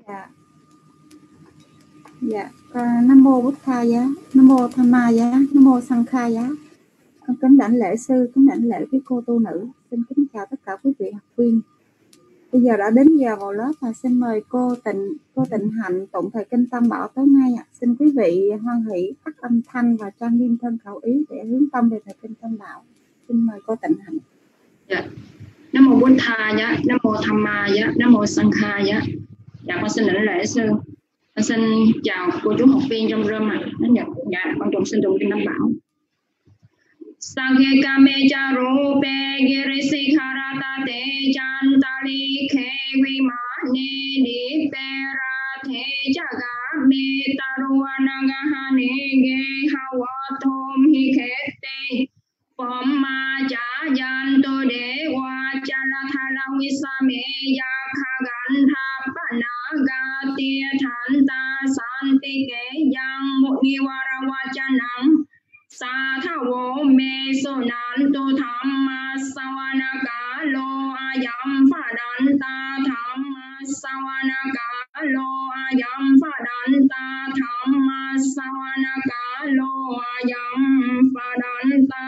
Dạ. Dạ. Nam mô Bụt Tha giá, Nam mô Tham Ma giá, Nam mô Sang Kha giá. Con kính đảnh lễ sư, kính đảnh lễ quý cô tu nữ. Xin kính chào tất cả quý vị học viên. Bây giờ đã đến giờ vào lớp và xin mời cô Tịnh Hạnh tụng thời kinh Tam Bảo tối nay ạ. Xin quý vị hoan hỷ tắt âm thanh và trang nghiêm thân khẩu ý để hướng tâm về thời kinh Tam Bảo. Xin mời cô Tịnh Hạnh. Dạ. Nam mô Bụt Tha giá, Nam mô Tham Ma giá, Nam mô Sang Kha giá. Dạ, con xin đảnh lễ sư. Con xin chào cô chú học viên trong room ạ. Dạ, con tụng xin tụng kinh Tam Bảo. Sage kame cha rupe girisi kharata te chantali khe vimane ni pera the jaga me taruanaga hane ge hawatom hi khete pomma cha yanto de wa chala thala wisame ya khagan tha panaga tia thanta santi ke yang mukniwara wachanam sa tha wo me so nan tu tham ma sawana ka lo ayam pha dan ta tham ma sawana ka lo ayam pha dan ta tham ma sawana ka lo ayam pha dan ta.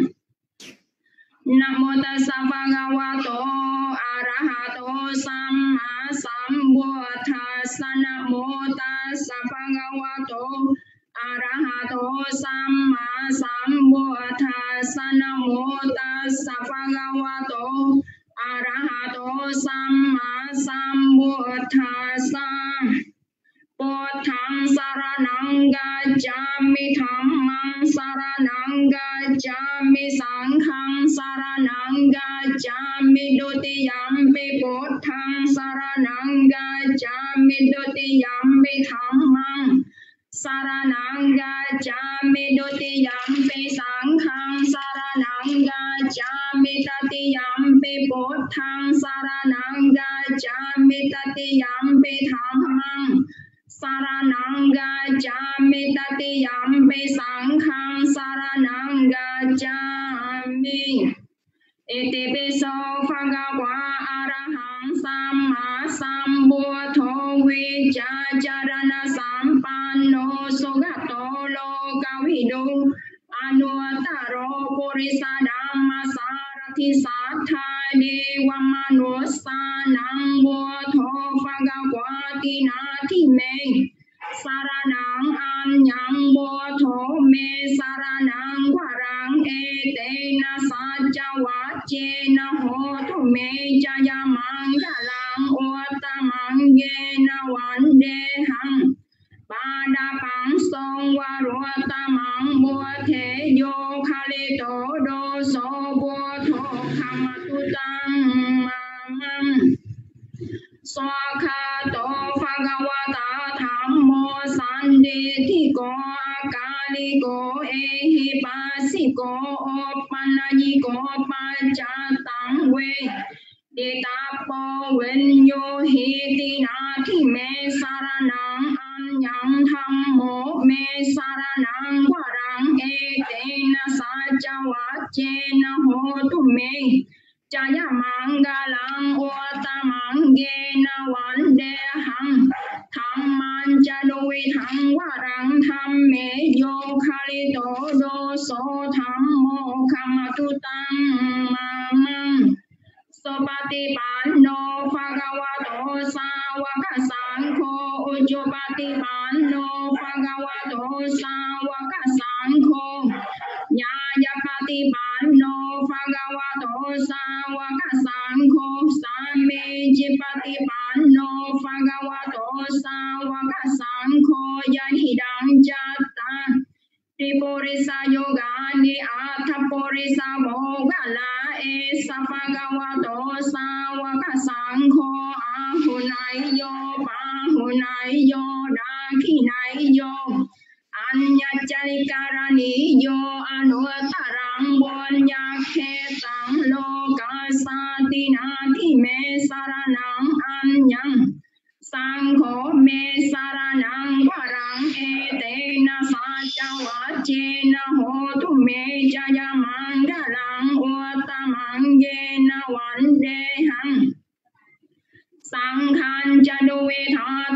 Namo tassa bhagavato arahato samma sambuddhassa. Namo tassa bhagavato arahato samma sambuddhassa. Namo tassa bhagavato arahato samma sambuddhassa. Buddhang saranang gacchami, dhammang saranang gacchami, sanghang saranang gacchami, dutiyampi buddhang saranang gacchami, dutiyampi dhammang saranang gacchami, dutiyampi sanghang saranang gacchami, tatiyampi buddhang saranang gacchami, tatiyampi dhammang saranang gacchami, tatiyampi sanghang saranang gacchami. Iti piso bhagava arahang samma sambuddho vichacharana sampanno sugato lokavidu anuttaro purisa dhamma sarathi sattha dewa manusanang buddho bhagavati nati me saranang anyang buddho me saranang varang etena sajja vachena hotu me jaya mangalang uttamang yena vandehang padapang song varuttamang buddhe yo khalito doso buddho khamatutam mamam swakhato bhagavata dhammo sandethiko akaliko ehipasiko oppanayiko pachatang we ditapo vinyo hiti nati me saranang anyang dhammo me saranang varang etena sajja vachena hotu me jaya mangalang uttamang yena vandehang dhamman jaduvithang varang dhamme yo khalito doso dhammo khamatutam mamam Sopatipanno bhagavato sāvaka saṅkho Ujjopatipanno bhagavato sāvaka saṅkho Nyājapatipanno bhagavato sāvaka saṅkho Sammejjipatipanno bhagavato sāvaka saṅkho Yadidam catta Tripurisa yogani atthapurisa mogala esa bhagavato sāvaka saṅkho ahunayyo pahunayyo dakhinayyo anyacarikaraniyo anuttarang bunyakhetang lokasatinati me saranang anyang saṅkho me saranang varang etena sajja vachena hotu me jaya mangalang uttamang yena vandehang sanghang jaduvitha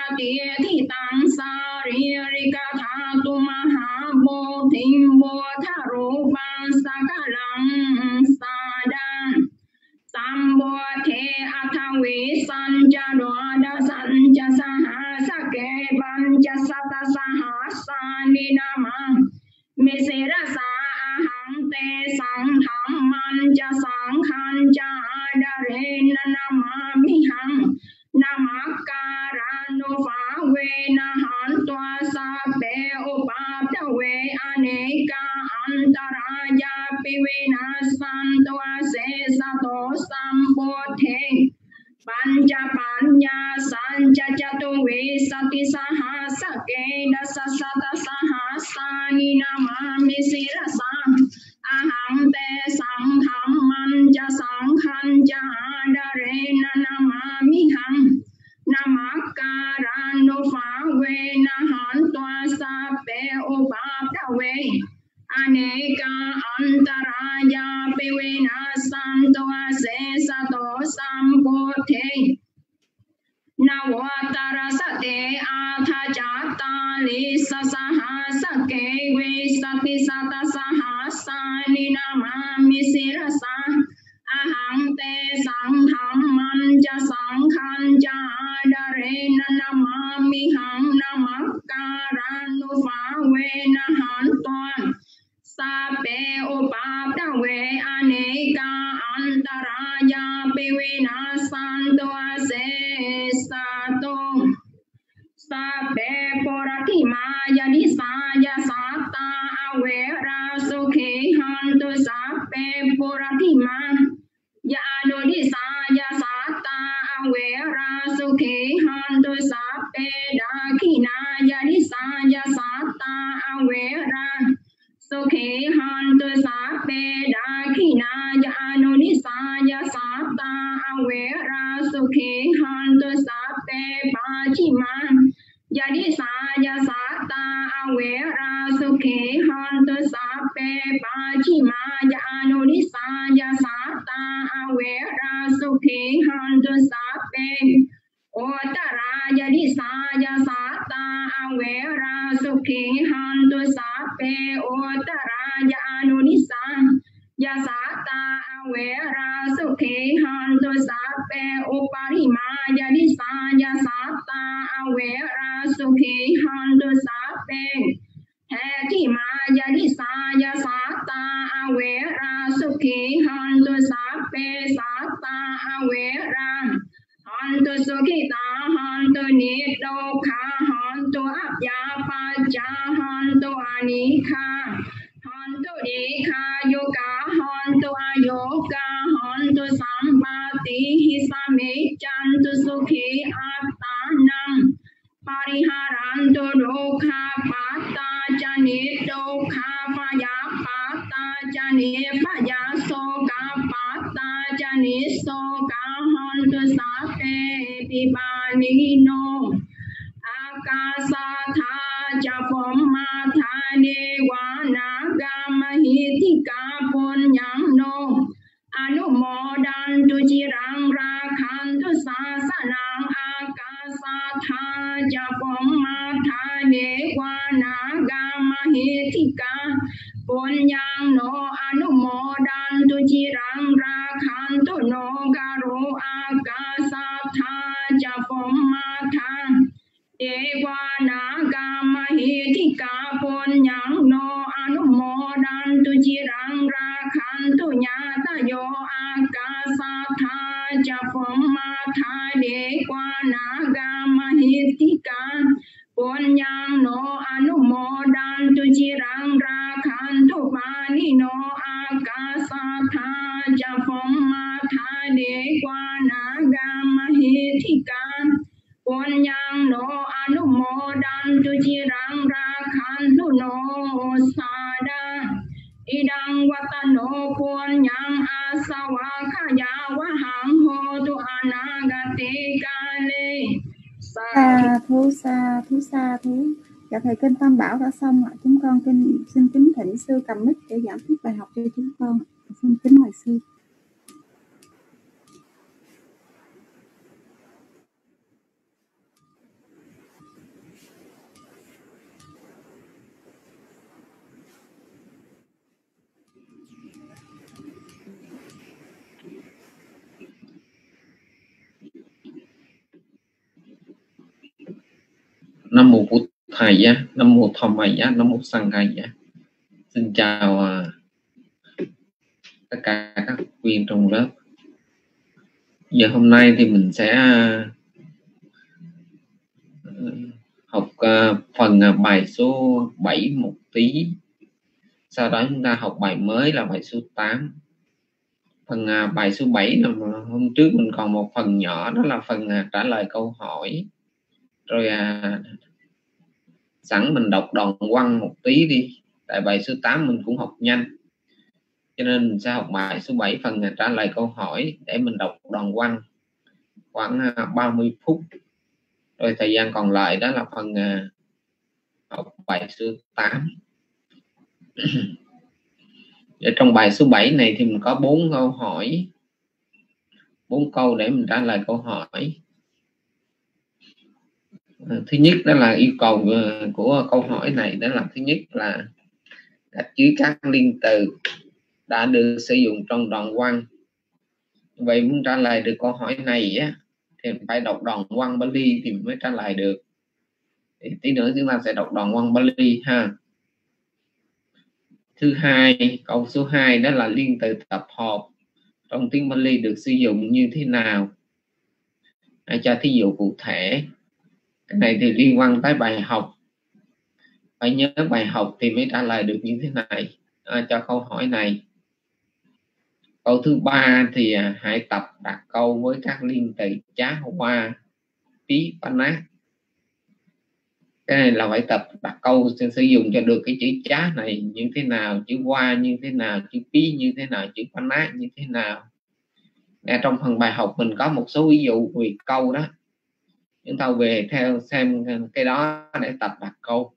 tiệt thị tăng sa ri ca tha tu ma ha bồ thinh bồ tha ru ban sa ca lăng sa đan sam bồ thế atha vi san cha đoa đa san cha sa ha sa ke ban cha sa ta sa ha sa ni na ma me se ra sa ahang te sang tham man cha sang khan cha da re na na ma mi hằng Namakarano Fawe Nahan Twa Sape Upapta We Aneka Antaraya Pivena Santwa Se Sato Sampothe Panja Panya Sanja Jatu We Sati Saha Sake Dasa Sata Saha Sani Namami Sirasa Aham Te Sang Tham Manja Sang Khanja Dare Namami Hằng Namakarano Fawe Nahan Twa Sape Upapta We Aneka Antaraya Pivena Santwa Se Sato Sampothe Nawatara Sate Atha Jata Lisa Saha Sake We Sati Sata Saha Sani Namami Sirasa Aham Te Sang Tham Manja Sang Khanja Dare Namami Hằng Namakarano Fawe Nahan Twa Sape Upapta We Aneka Antaraya Pivena Santwa Se Sato Sape Porati Maya Disaya Sata Awera Sukhi Hantu Sape Porati Maya Disaya Sata Awera Sukhi Hantu Sape Dakinaya Disaya Sata Awera Sukhi Hantu Sape Dakinaya Disaya Sata Awera Sukhi Hantu Sape Pachima Jadi saya sata awera sukhi hantu sape pachima ya anuri saya sata awera sukhi hantu sape otara jadi saya sata awera sukhi hantu sape otara ya anuri saya sata awera sukhi hantu sape uparima jadi saya sata awera sukhi hantu sape heti ma jadi saya sata awera sukhi hantu sape sata awera hantu sukhita hantu nidokha hantu abya paja hantu anikha hantu dikha yoga hantu ayoga hantu sampati hisame chantu sukhi attanam Pariharantu dukha pata jani dukha paya pata jani paya soka pata jani soka hantu sape pibanino akasa tha japom matha dewana gamahitika punyam no anumodantu jirang rakhantu sasanang akasa tha japom matha dewana gamahitika punyam no anumodantu jirang rakhantu no garu akasa tha japom matha dewana gamahitika punyam no anumodantu jirang rakhantu nyata yo akasa tha japom matha dewana gamahitika punyam no anumodantu jirang rakhantu pani no akasa tha japom matha dewana gamahitika punyam no anumodantu jirang rakhantu no sada idang watano punyam asawakaya wahang hotu anagate kale Sa thú. Dạ thầy kênh Tam Bảo đã xong ạ. Chúng con xin kính thỉnh sư cầm mic để giảng tiếp bài học cho chúng con. Xin kính mời sư. Nam mô Bụt Thầy giá, Nam mô Tham Mày giá, Nam mô Sang Khai giá. Xin chào tất cả các học viên trong lớp. Giờ hôm nay thì mình sẽ học phần bài số 7 một tí. Sau đó chúng ta học bài mới là bài số 8. Phần bài số 7 là hôm trước mình còn một phần nhỏ, đó là phần trả lời câu hỏi. Rồi sẵn mình đọc đoạn văn một tí đi. Tại bài số 8 mình cũng học nhanh, cho nên mình sẽ học bài số 7 phần trả lời câu hỏi để mình đọc đoạn văn khoảng 30 phút. Rồi thời gian còn lại đó là phần học bài số 8. Ở trong bài số 7 này thì mình có 4 câu hỏi, 4 câu để mình trả lời câu hỏi. Thứ nhất đó là yêu cầu của câu hỏi này, đó là thứ nhất là gạch dưới các liên từ đã được sử dụng trong đoạn văn. Vậy muốn trả lời được câu hỏi này á, thì phải đọc đoạn văn Bali thì mới trả lời được. Thì tí nữa chúng ta sẽ đọc đoạn văn Bali ha. Thứ hai, câu số 2 đó là liên từ tập hợp trong tiếng Bali được sử dụng như thế nào? Hãy cho thí dụ cụ thể. Cái này thì liên quan tới bài học, phải nhớ bài học thì mới trả lời được như thế này cho câu hỏi này. Câu thứ 3 thì hãy tập đặt câu với các liên từ chá, hoa, pí, pana. Cái này là phải tập đặt câu sử dụng cho được cái chữ chá này như thế nào, chữ hoa như thế nào, chữ pí như thế nào, chữ pana như thế nào. Trong phần bài học mình có một số ví dụ về câu đó, chúng ta về theo xem cái đó để tập đặt câu.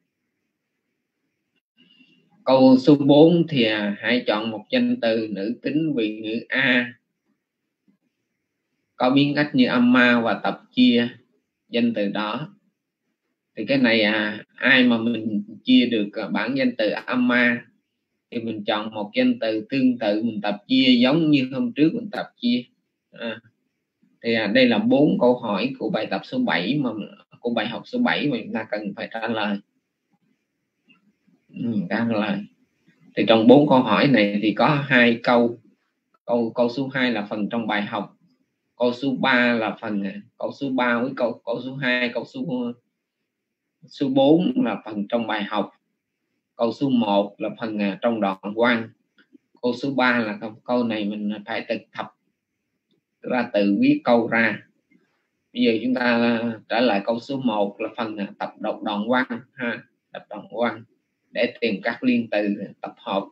Câu số 4 thì hãy chọn một danh từ nữ tính vị ngữ A có biến cách như amma và tập chia danh từ đó. Thì cái này ai mà mình chia được bản danh từ amma thì mình chọn một danh từ tương tự mình tập chia giống như hôm trước mình tập chia. Thì đây là 4 câu hỏi của bài tập số 7 mà của bài học số 7 mà chúng ta cần phải trả lời. Thì trong 4 câu hỏi này thì có 2 câu. Câu số 2 là phần trong bài học. Câu số 3 là phần câu số 3 với câu số 2, câu số 4 là phần trong bài học. Câu số 1 là phần trong đoạn văn. Câu số 3 là câu này mình phải thực tập ra, tự viết câu ra. Bây giờ chúng ta trả lời câu số 1 là phần tập đọc đoạn văn ha, tập đoạn văn để tìm các liên từ tập hợp.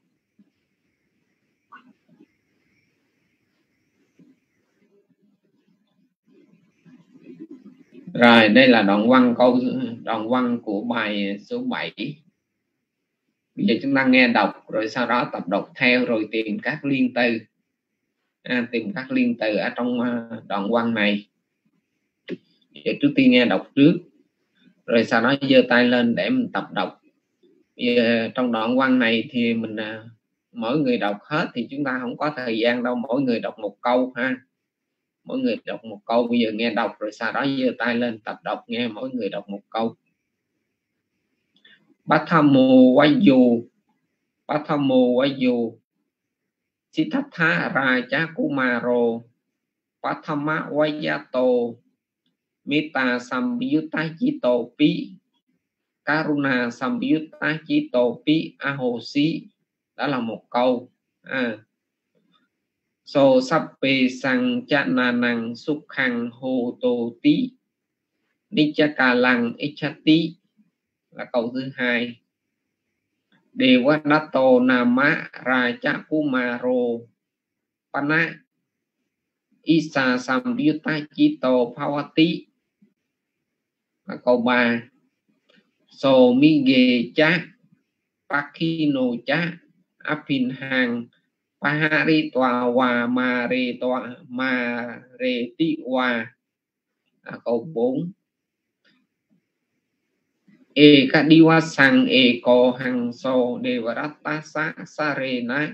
Rồi đây là đoạn văn của bài số 7. Bây giờ chúng ta nghe đọc rồi sau đó tập đọc theo rồi tìm các liên từ. Tìm các liên từ ở trong đoạn văn này. Giờ trước tiên nghe đọc trước rồi sau đó giơ tay lên để mình tập đọc. Bây giờ, trong đoạn văn này thì mình mỗi người đọc hết thì chúng ta không có thời gian đâu, mỗi người đọc một câu ha. Mỗi người đọc một câu. Bây giờ nghe đọc rồi sau đó giơ tay lên tập đọc, nghe mỗi người đọc một câu. Patamo Vayu Siddhartha Raja Kumaro Patama Vayato Metta Samyutta Chito Pi Karuna Samyutta Chito Pi Ahosi. Đó là một câu. So sappe sang chananang sukhang hototi nichakalang ichati là câu thứ 2. Devadato nama raja kumaro pana isa samyutta chito bhavati là câu 3. So mige cha pakino cha apinhang pahari toa wa mare ti wa là câu 4. Ekadiwa sang eko hang so devarata sa sarena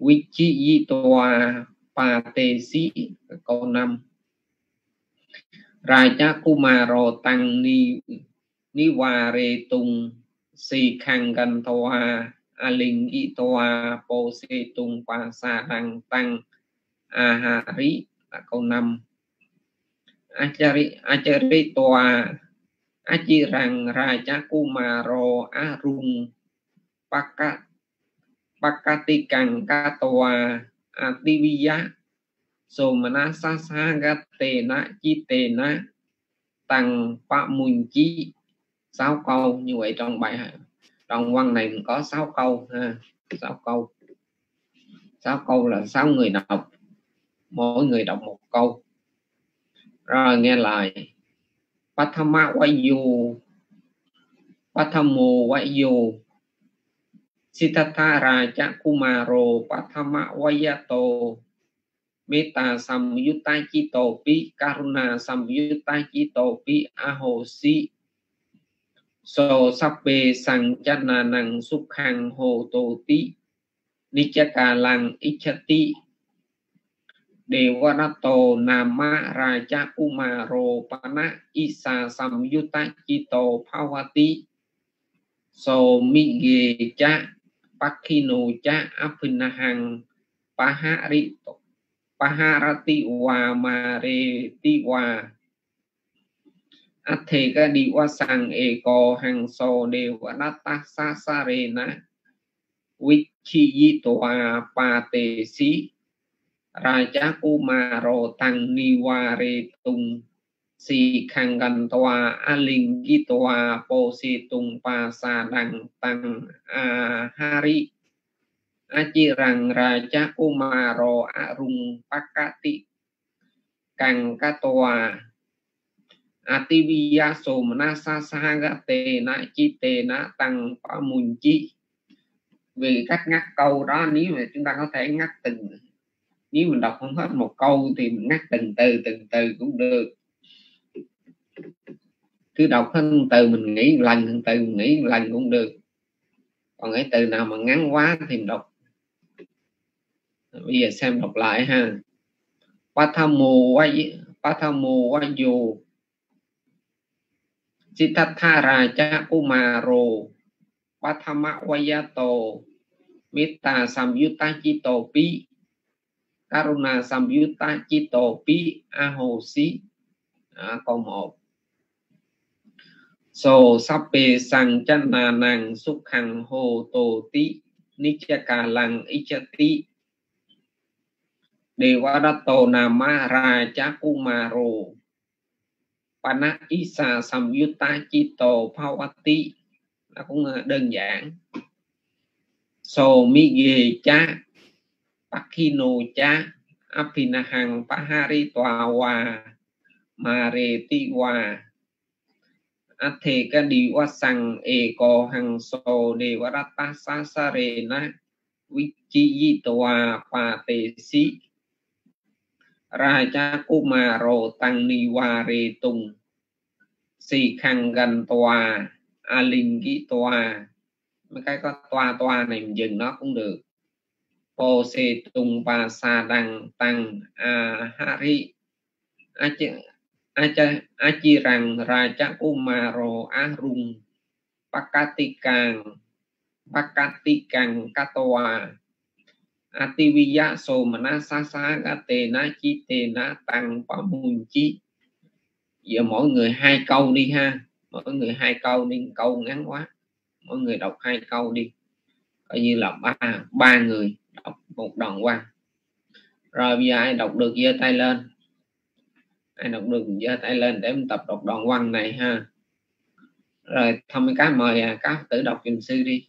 vichiyitoa patesi câu 5. Raja Kumaro Tăng Niware Tung Si Khang Gan Toa Aling Itoa Po Se Tung Pa Sa Đăng Tăng Ahari là câu 5. Achari Toa Achirang Raja Kumaro Arung Pakatikang Katoa Ativiya Somana Sasagatena Chitena Tăng Pa Mùn Chí. 6 câu như vậy trong bài đoạn văn này mình có 6 câu ha, 6 câu. 6 câu là 6 người đọc, mỗi người đọc 1 câu. Rồi nghe lại. Pathama Vayu Pathamo Vayu Siddhartha Raja Kumaro Pathama Vayato Meta Samyutta Chitopi Karuna Samyutta Chitopi Ahosi So Sappe Sanchana Nang Sukhang Hototi Nichakalang Ichati Devarato Nama Raja Kumaro Pana Isa Samyutta Chito Phawati So Mige Cha Pakhino Cha Apinahang Paharati Wa Mareti Wa Atheka Diwa Sang Eko Hang So Devarata Sasarena Vichiyitoa Patesi Raja Kumaro Tăng Niware Tung Si Khang Gan Toa Aling Gitoa Po Si Tung Pa Sa Đăng Tăng Ahari Achirang Raja Kumaro Arung Pakati Kang Katoa Ativiya Somana Sasagatena Chitena Tăng Pa Mùn Chí. Vì cách ngắt câu đó, nếu mà chúng ta có thể ngắt từng, nếu mình đọc không hết 1 câu thì mình ngắt từng từ cũng được. Cứ đọc hết từ mình nghĩ một lần, từng từ mình nghĩ một lần cũng được. Còn cái từ nào mà ngắn quá thì mình đọc. Bây giờ xem đọc lại ha. Pathamo Vayu Siddhartha Raja Kumaro Pathama Vayato Metta Samyutta Chitopi Karuna Samyutta Chitopi Ahosi. Câu 1. So Sappe Sanchana Nang Sukhang Hototi Nichakalang Ichati Devarato Nama Raja Kumaro Pana Isa Samyutta Chito Phawati. Nó cũng đơn giản. So Mige Cha Pakhino Cha Apinahang Paharita Wa Mareti Wa Atheka Diwa Sang Eko Hang So Devarata Sasarena Vichiyitoa Patesi Raja Kumaro Tăng Niware Tung Si Khang Gan Toa Alingi Toa. Mấy cái có toa này mình dừng nó cũng được. Po Se Tung Pa Sa Đăng Tăng Ahari Achirang Raja Kumaro Arung Pakatikang Katoa Ativiya Somana Sasagatena Chitena Tăng Pa Mùn Chí. Giờ mỗi người 2 câu đi ha. Mỗi người 2 câu đi, câu ngắn quá. Mỗi người đọc 2 câu đi. Coi như là ba người đọc một đoạn văn. Rồi bây giờ ai đọc được giơ tay lên. Ai đọc được giơ tay lên để mình tập đọc đoạn văn này ha. Rồi thông mấy cái mời các tử đọc giùm sư đi.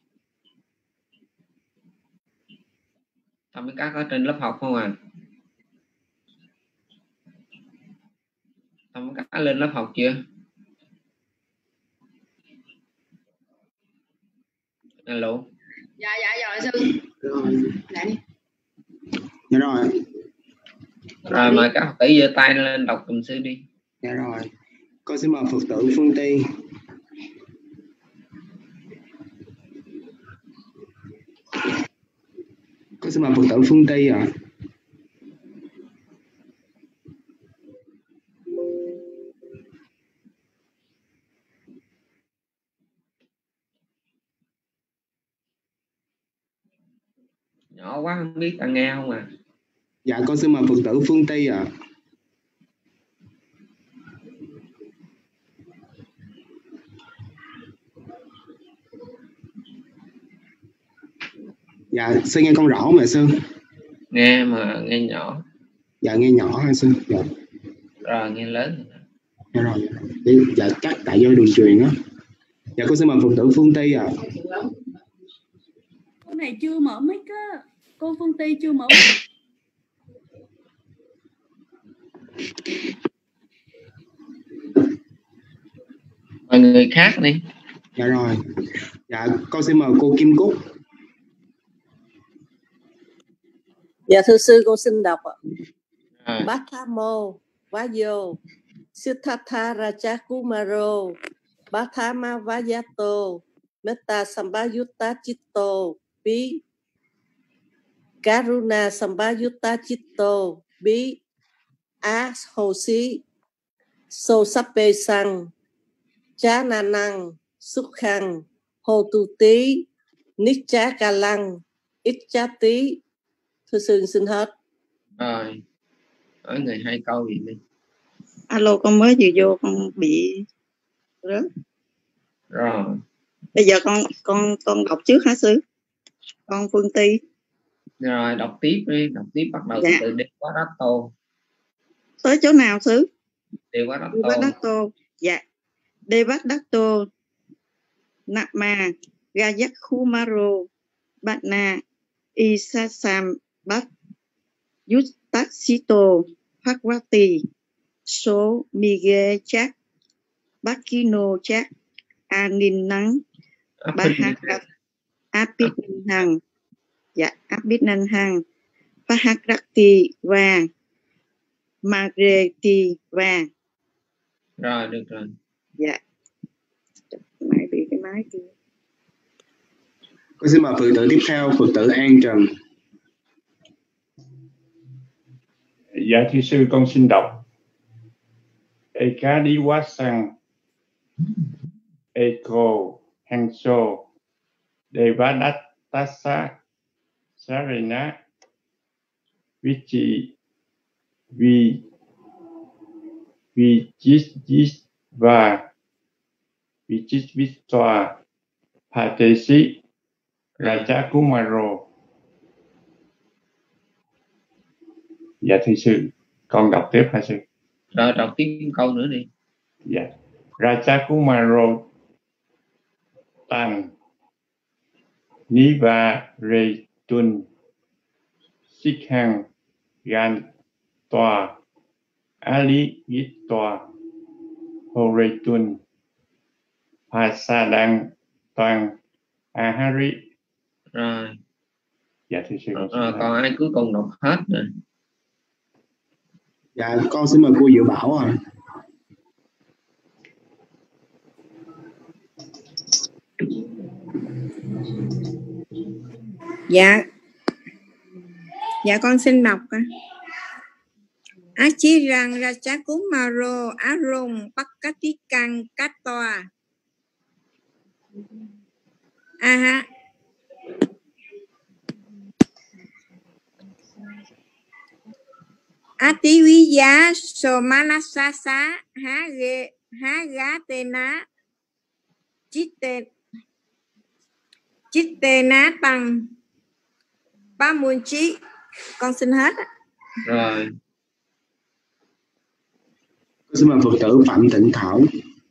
Thông mấy cái có trên lớp học không à? Thông mấy cái lên lớp học chưa? Alo. Dạ rồi sư. Rồi. Lại đi. Dạ rồi. Rồi mời các tử giơ tay lên đọc cùng sư đi. Dạ rồi. Con xin mời Phật tử Phương Ti. Con xin mời Phật tử Phương Ti ạ. Nhỏ quá không biết ta nghe không à? Dạ con xin mời Phật tử Phương Tây ạ. Dạ sư nghe con rõ không ạ sư? Nghe mà nghe nhỏ. Dạ nghe nhỏ hả sư? Dạ. Rồi nghe lớn. Dạ rồi. Dạ chắc tại do đường truyền á. Dạ con xin mời Phật tử Phương Tây ạ. Cô này chưa mở mic á. Cô Phương Tây chưa mở mic. Mời người khác đi. Dạ rồi. Dạ con xin mời cô Kim Cúc. Dạ thưa sư, con xin đọc ạ. À. Bhattamo Vayo Siddhartha Raja Kumaro Bhattama Vayato Metta Sambayutta Chitto Bí Karuna Sambayutta Chitto Bí Á Hồ Sĩ Sô Sappe Sang Chá Na Năng Xúc Khăn Hồ Tu Tí Nít Chá Ca Lăng Ít Chá Tí. Thưa sư xin hết. Rồi, nói người 2 câu gì đi. Alo, con mới vừa vô con bị rớt. Rồi. Bây giờ con đọc trước hả sư? Con Phương Ty. Rồi đọc tiếp đi, đọc tiếp bắt đầu dạ. từ Devadatta. Tới chỗ nào sư? Devadatta. Dạ. Devadatta Nama Gayakumaro Batna Isasam Bat Yuttaksito Phagwati số Mige Chak Bakino Chak Anin Nắng Bahakat Apit Hằng. Dạ, Apit Hằng Bahakrakti và Magreti và. Rồi được rồi. Dạ. Máy bị cái máy kia. Con xin mời Phật tử tiếp theo, Phật tử An Trần. Dạ thưa sư, con xin đọc. Ekadiwasan Eko Hanso Devadattasa Sarena Vichi Vichitva Patesi Rajakumaro. Dạ thưa sư, con đọc tiếp hả sư? Rồi đọc tiếp câu nữa đi. Dạ. Rajakumaro Tan Niva Retun Sikhang Gan Toa Ali Gittoa Horetun Pasadang Toàn Ahari. Rồi. Dạ thưa sư. Còn ai cuối cùng đọc hết rồi? Dạ con xin mời cô Diệu Bảo ạ. Dạ con xin đọc. Achirang Rajakumaro Arung Pakatikan Katoa. Aha. Ativiya Somanasasa Hagatena Chittena Tăng Ba Muôn Chí. Con xin hết. Rồi. Con xin mời Phật tử Phạm Tịnh Thảo.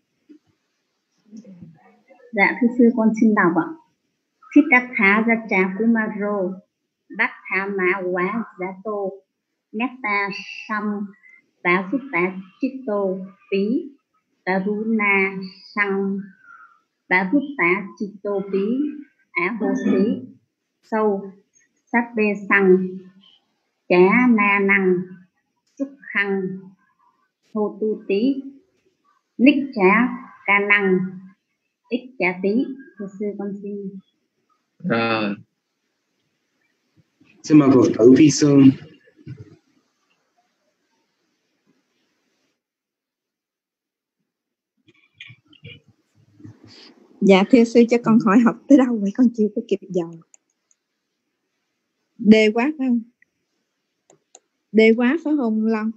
Dạ thưa sư, con xin đọc ạ. Siddhartha Rajakumaro Bhattama Vayato Metta Sam Bayutta Chitto Bí Karuna Sang Bayutta Chitto Bí Á Hồ Sĩ Sâu Sát Bê Sang Chá Na Năng Xúc Khăn Hô Tu Tí Ních Chá Ca Năng Ít Chá Tí. Thưa sư con xin. Rồi. Xin mời Phật tử Phi Sơn. Dạ thưa sư, cho con hỏi học tới đâu vậy, con chưa có kịp dòng. Đề quá phải không? Đề quá phải không Long?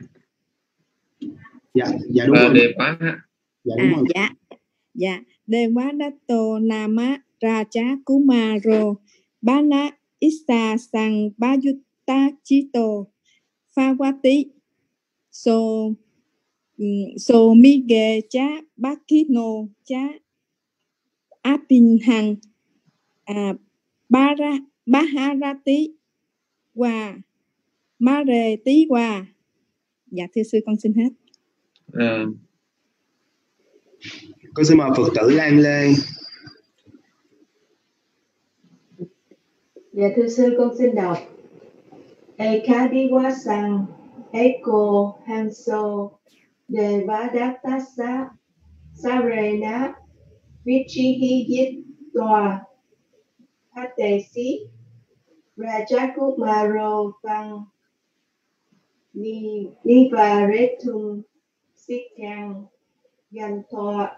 Dạ đúng rồi. Đề quá. Dạ đúng rồi. Dạ. Đề quá Dato Nama Raja Kumaro Bana Issa Sang Bayutta Chito Phawati So Mige Cha Bakino Cha Apinhang Baharati Wa Mare Tí Wa. Dạ thưa sư con xin hết. Con xin mời Phật tử Lan Lê. Dạ thưa sư con xin đọc. Ekadiwa sang Eko Hanso Devadattasa Sarena Vichihi Yit Tòa Hatesi Rajakumaro Tăng Nivaretum Sikkang Gantoa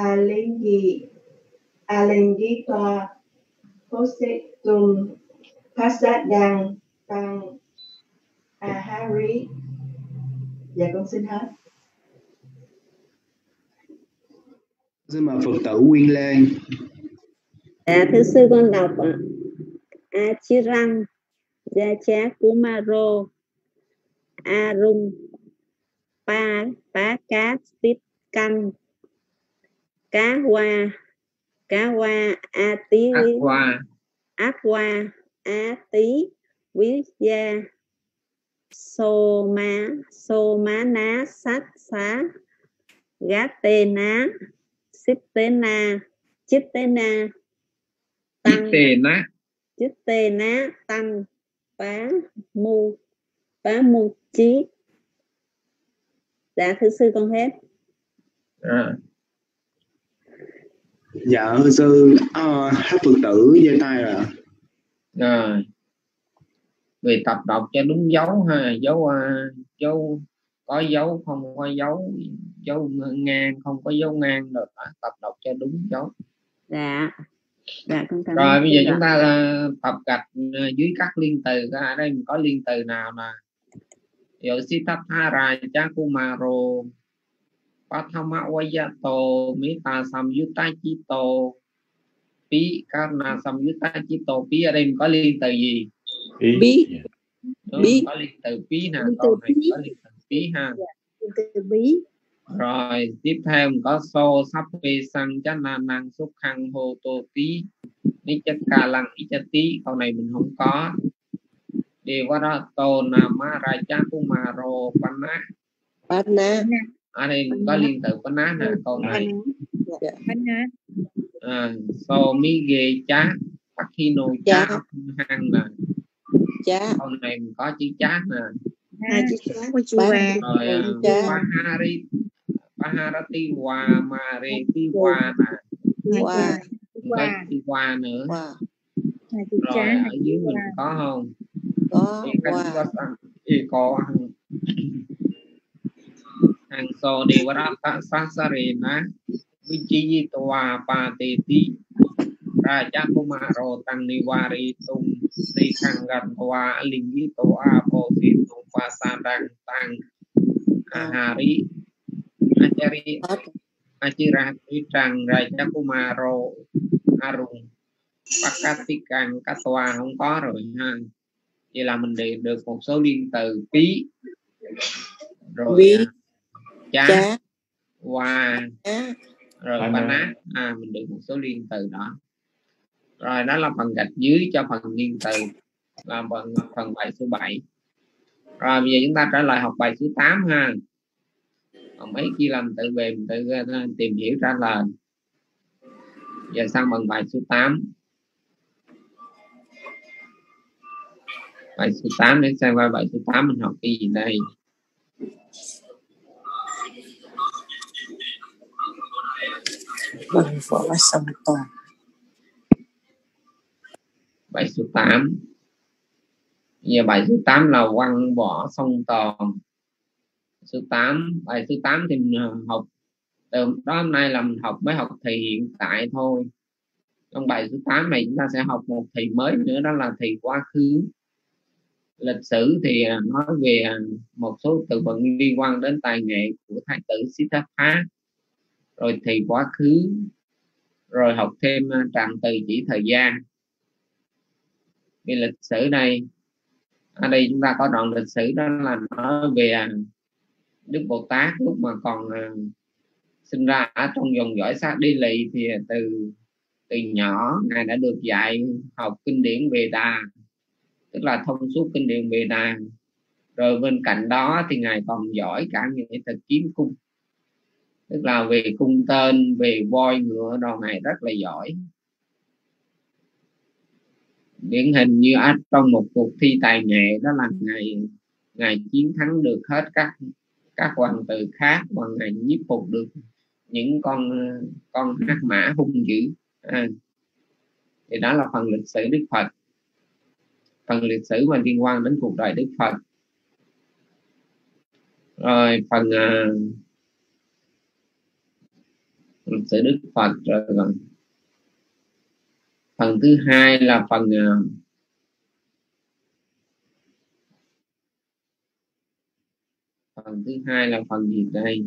Alengi Toa Posetum Pasadang Tăng Ahari. Dạ con xin hết. Xin mời Phật tử Quyên Lê. Dạ thưa sư con đọc ạ. Achirang Jacha Kumaro Arung Pa Cá Tít Căng Cá Hoa A Tí Aqua A Tí Quý Gia Sô Má Ná Sát Xá Gá Tê Ná Xích Tê Na Chích Tê Na Tăng Chích Tê Ná Tăng Pá Mu Chí. Dạ thưa sư con hết. Dạ thưa sư, hát Phật tử giơ tay rồi. Rồi. Vì tập đọc cho đúng dấu ha, dấu có dấu không có dấu ngang không có dấu ngang được, tập đọc cho đúng dấu. Dạ con cảm ơn. Rồi bây giờ chúng ta tập gạch dưới các liên từ. Ở đây mình có liên từ nào nè? Yositatthara Chakumaro Pathama Vayato Mita Samyutta Chito Pi Karna Samyutta Chito Pi. Ở đây mình có liên từ gì? Bí. Có liên từ Pi nè, câu này có liên từ Pi ha. Liên từ Bí. Rồi tiếp theo mình có So Sappe Sang Chananang Sukhang Ho To Tí Nichaka Lang Ichati. Câu này mình không có. Devarato Nama Raja Kumaro Panna. Ở đây mình có liên từ Panna nè, câu này. So Mige Cha Pakino Cha Hang nè. Câu này mình có chữ chá nè. Rồi Paharati Wa Mareti Wa nè. Có chữ Wa nữa. Rồi ở dưới mình có không? Có hàng so Devarata Sasarena Vichiyitwa Pateti Raja Kumaro Tăng Nivari Tung Si Khang Gantwa Lingitoa Positum Pasadang Tăng Ahari Achirati Trăng Raja Kumaro Arung Pakatikang Katwa không có rồi ha. Vậy là mình được một số liên từ Pí, rồi Chá, Hoa, rồi Panna. Mình được một số liên từ đó. Rồi đó là phần gạch dưới cho phần liên từ, là phần bài số 7. Rồi bây giờ chúng ta trở lại học bài số 8 ha. Còn mấy kia làm tự về mình tự tìm hiểu trả lời. Giờ sang bằng bài số 8. Bài số 8 để xem qua bài số 8 mình học cái gì đây. Bài số 8. Giờ bài số 8 là quăng bỏ sông toàn. Số 8, bài số 8 thì mình học từ đó hôm nay là mình học mới học thì hiện tại thôi. Trong bài số 8 này chúng ta sẽ học một thì mới nữa, đó là thì quá khứ. Lịch sử thì nói về một số từ vựng liên quan đến tài nghệ của thái tử Siddhartha. Rồi thì quá khứ, rồi học thêm trạng từ chỉ thời gian. Về lịch sử đây, ở đây chúng ta có đoạn lịch sử đó là nói về Đức Bồ Tát lúc mà còn sinh ra ở trong dòng dõi xác Đi Lì, thì từ nhỏ ngài đã được dạy học kinh điển Về Đà, tức là thông suốt kinh điển Về Đà. Rồi bên cạnh đó thì ngài còn giỏi cả nghệ thuật kiếm cung, tức là về cung tên, về voi ngựa đồ, ngài rất là giỏi. Điển hình như trong một cuộc thi tài nghệ đó là ngài chiến thắng được hết các hoàng tử khác, và ngài nhiếp phục được những con hắc mã hung dữ. Thì đó là phần lịch sử Đức Phật, phần lịch sử mà liên quan đến cuộc đời Đức Phật. Rồi phần lịch sử Đức Phật rồi. Phần thứ hai là phần thứ hai là phần gì đây?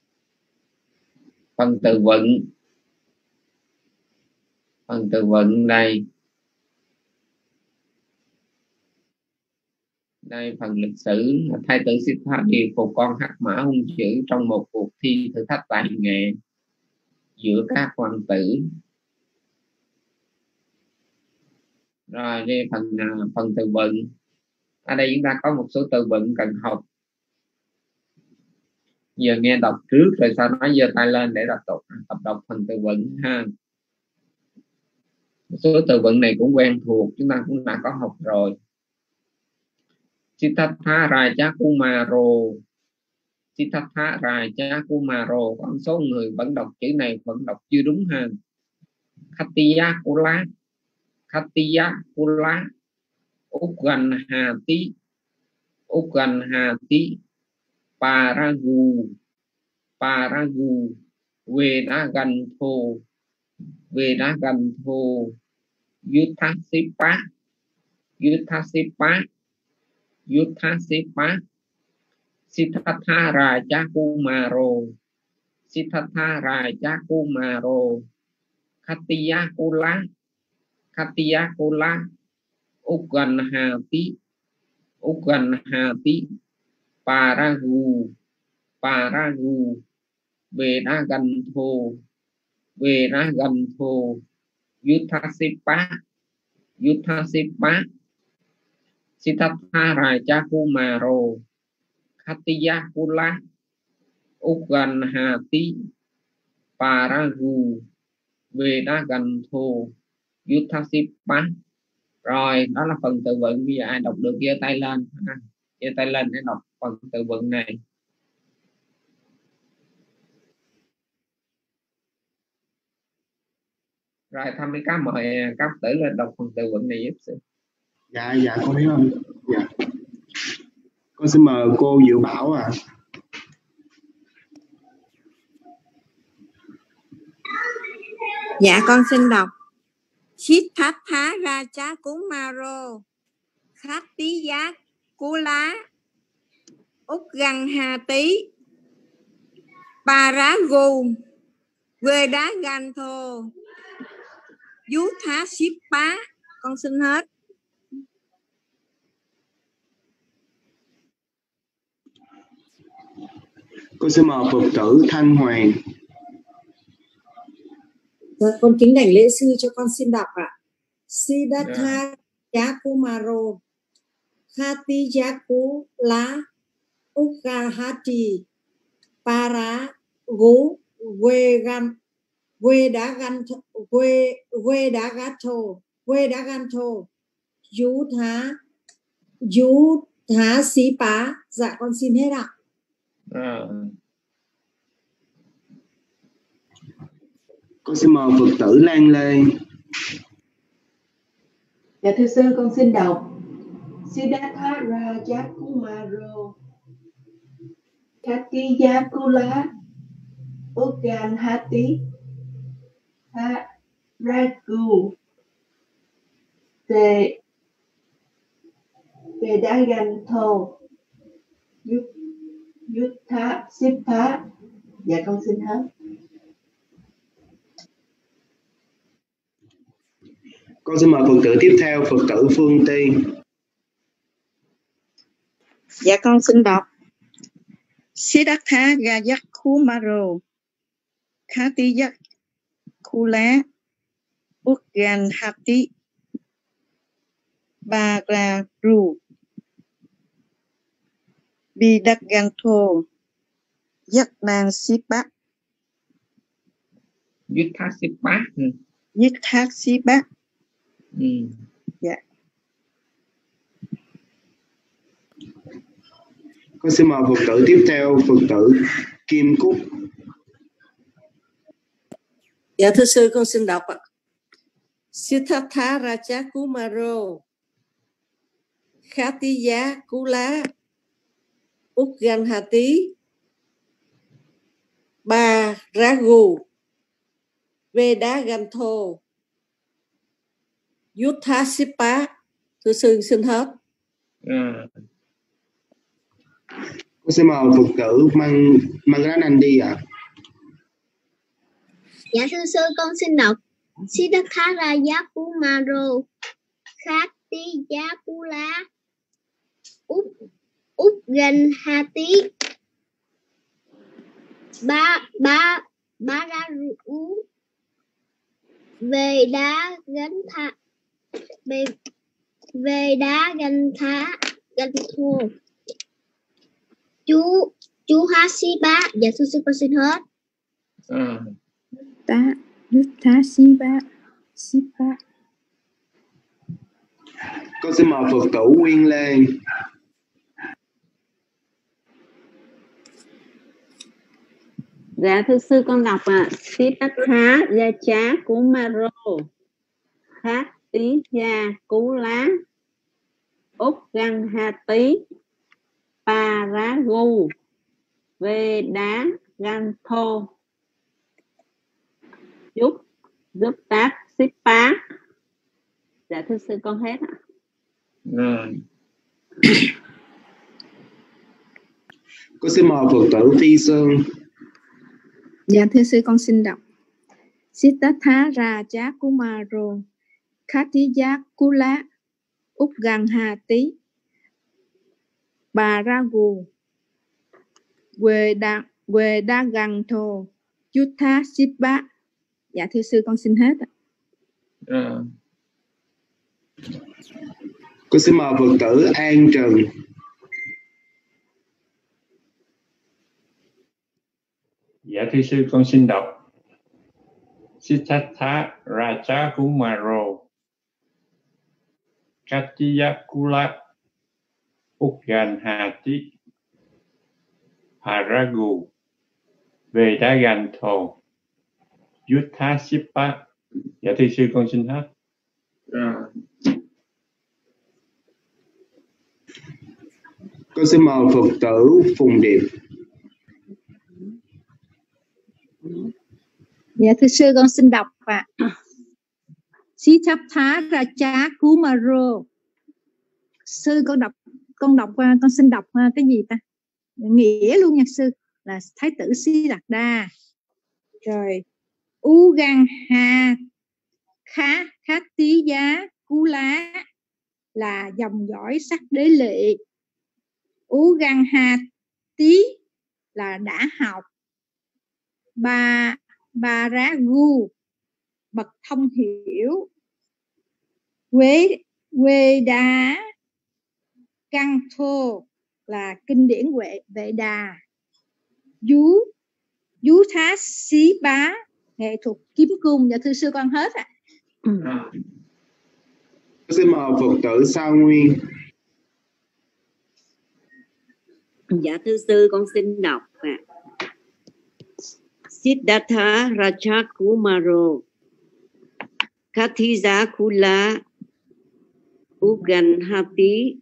Phần từ vựng. Phần từ vựng đây. Đây phần lịch sử, thái tử Siddhartha điều phục con hắc mã hung dữ trong một cuộc thi thử thách tài nghệ giữa các hoàng tử. Rồi đây phần từ vựng. Ở đây chúng ta có một số từ vựng cần học. Giờ nghe đọc trước rồi sau đó giơ tay lên để tập đọc phần từ vựng ha. Một số từ vựng này cũng quen thuộc, chúng ta cũng đã có học rồi. Siddhartha Rajakumaro. Siddhartha Rajakumaro. Có một số người vẫn đọc chữ này vẫn đọc chưa đúng ha. Khatiyakula. Khatiyakula. Uganhati. Uganhati. Paragu. Paragu. Vedagantho. Vedagantho. Yuthasipa. Yuthasipa. Yuthasipa. Siddhartha Rajakumaro. Siddhartha Rajakumaro. Khatiyakula. Khatiyakula. Uganhati. Uganhati. Paragu. Paragu. Vedagantho. Vedagantho. Yuthasipa. Yuthasipa. Siddhartha Rajakumaro. Khatiyakula. Uganhati. Paragu. Vedagantho. Yuthasipa. Rồi đó là phần từ vựng. Bây giờ ai đọc được giơ tay lên, giơ tay lên để đọc phần từ vựng này. Rồi Thăm Mỹ Cá mời các tử lên đọc phần từ vựng này giúp sư. Dạ con biết không? Dạ. Con xin mời cô Diệu Bảo ạ. Dạ con xin đọc. Siddhartha Rajakumaro. Khatiyakula. Uganhati. Paragu. Vedagantho. Yuthasipa. Con xin hết. Con xin mời Phật tử Thanh Hoàng. Con kính đảnh lễ sư cho con xin đọc ạ. Siddhartha Rajakumaro. Khatiyakula. Uganhati. Paragu. Vedagantho. Yuthasipa. Dạ con xin hết ạ. Con xin mời Phật tử Lan Lê. Dạ thưa sư, con xin đọc. Siddhartha Rajakumaro. Khatiyakula. Uganhati. Ragu Vedaganto Yuttha Sipha. Dạ con xin hết. Con xin mời Phật tử tiếp theo, Phật tử Phương Tiên. Dạ con xin đọc. Siddhartha Gayakumaro Khatiyak Kula Udganhati Bararu Bidaganto Yatnasipa Yithasipa. Dạ. Con xin mời Phật tử tiếp theo, Phật tử Kim Cúc. Dạ thưa sư, con xin đọc ạ. Siddhartha Rajakumaro Khatiya Kula Udganhati Baragu Vedaganto Yuthasipa. Thưa sư xin hết. Con xin mời Phật tử Mangaranandi ạ. Dạ thưa sư, con xin đọc. Siddhartha Rajakumaro Khatiyakula Udganhati Bararu Vedagantha Ganto chú Hasiba. Dạ thưa sư, con xin hết. Yuthasipa. Con xin mời Phật tử Nguyên Lê. Dạ thưa sư, con đọc ạ. Siddhartha Rajakumaro Khatiyakula Udganhati Baragu Vedaganto Yuthasipa. Dạ thưa sư, con hết ạ. Con xin mời Phật tử Phi Sơn. Dạ thưa sư, con xin đọc. Siddhartha Rajakumaro Khatiyakula Udganhati Baragu Vedaganto Yuthasipa. Dạ thưa sư, con xin hết ạ. Con xin mời Phật tử An Trần. Dạ thưa sư, con xin đọc. Siddhartha Rajakumaro Khatiyakula Udganhati Baragu Vedaganto Yuthasipa. Dạ thưa sư, con xin hết. Con xin mời Phật tử Phùng Điệp. Dạ thưa sư, con xin đọc ạ. Siddhartha Rajakumaro. Sư con xin đọc cái gì ta? Nghĩa luôn nha sư, là thái tử Siddhartha. Rồi Udganha Khatiyakula là dòng dõi sắc đế lệ. Udganhati là đã học. Baragu bậc thông hiểu. Vedaganto là kinh điển Vệ Đà. Yuthasipa nghệ thuật kiếm cung. Dạ thưa sư, con hết ạ. Xin mời Phật tử Sao Nguyên. Dạ thưa sư, con xin đọc ạ. Siddhartha Rajakumaro Khatiyakula Udganhati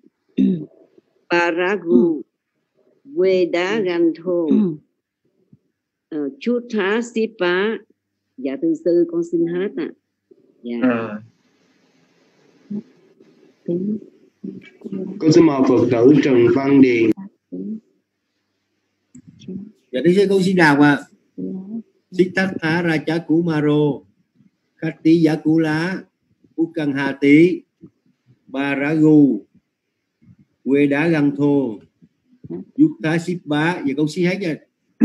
Baragu Vedaganto Yuthasipa. Dạ thưa sư, con xin hết ạ. Dạ. Con xin mời Phật tử Trần Văn Điền. Dạ thưa sư, con xin đọc ạ. Siddhartha Raja Kumaro Khati Yakula Ukanhati Baragu Veda Gantho Yukta Sippa. Dạ con xin hết nha.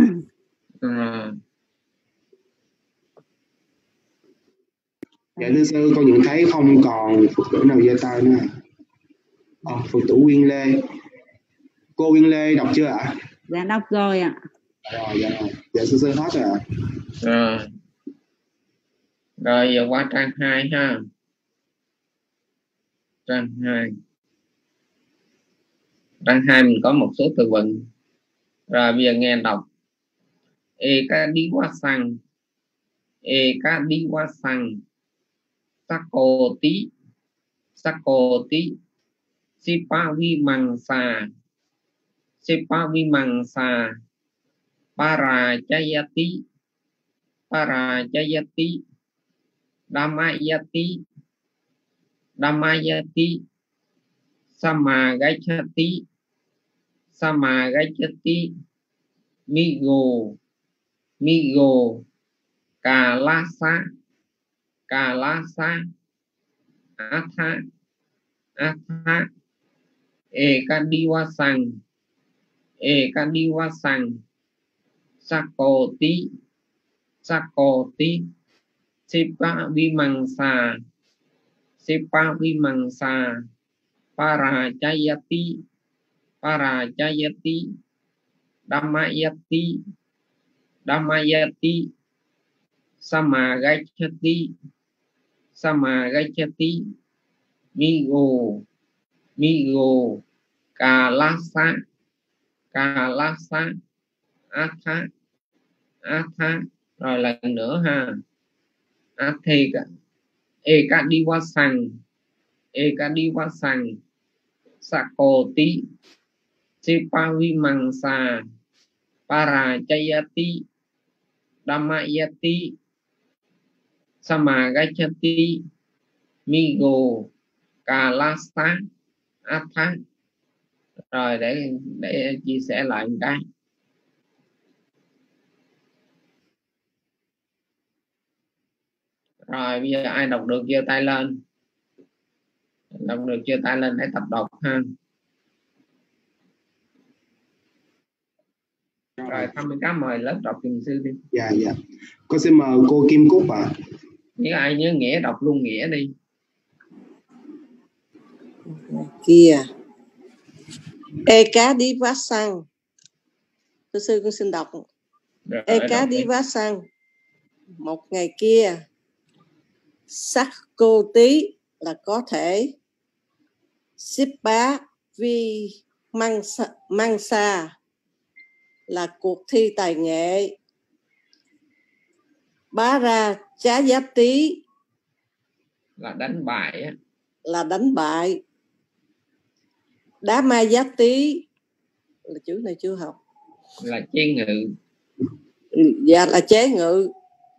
Dạ thưa sư, con nhận thấy không còn Phật tử nào giơ tay nữa. Phật tử Quyên Lê. Cô Quyên Lê đọc chưa ạ? Dạ đọc rồi ạ. Dạ sư hết rồi ạ. Rồi giờ qua trang 2 ha. Trang 2. Trang 2 mình có một số từ vựng. Rồi bây giờ nghe đọc. Ekadiwasang. Ekadiwasang. Sakoti. Sakoti. Sipavimangsa. Sipavimangsa. Parajayati. Parajayati. Damayati. Damayati. Samagachati. Samagachati. Migo. Migo. Kalasa. Kalasa. Atha. Atha. Ekadiwasang. Ekadiwasang. Sakoti. Sakoti. Sipavimangsa. Sipavimangsa. Parajayati. Parajayati. Damayati. Damayati. Samagachati. Samagachati. Migo. Migo. Kalasa. Kalasa. Atha. Atha. Rồi lần nữa ha. Atheka. Ekadiwasang. Ekadiwasang. Sakoti. Sipavimangsa. Parajayati. Damayati. Samagachati. Migo. Kalasa. Atha. Rồi để chia sẻ lại một cái. Rồi bây giờ ai đọc được giơ tay lên. Đọc được giơ tay lên để tập đọc ha. Rồi Thăm Minh Cám mời lớp đọc trường sư đi. Dạ. Con xin mời cô Kim Cúc ạ. Nếu ai nhớ nghĩa đọc luôn nghĩa đi. Kia. Ekadiwasang. Thưa sư con xin đọc. Ekadiwasang. Một ngày kia. Sakoti là có thể. Sippa vi mangsa là cuộc thi tài nghệ. Parajayati là đánh bại á. Là đánh bại. Damayati là chữ này chưa học. Là chế ngự. Dạ là chế ngự.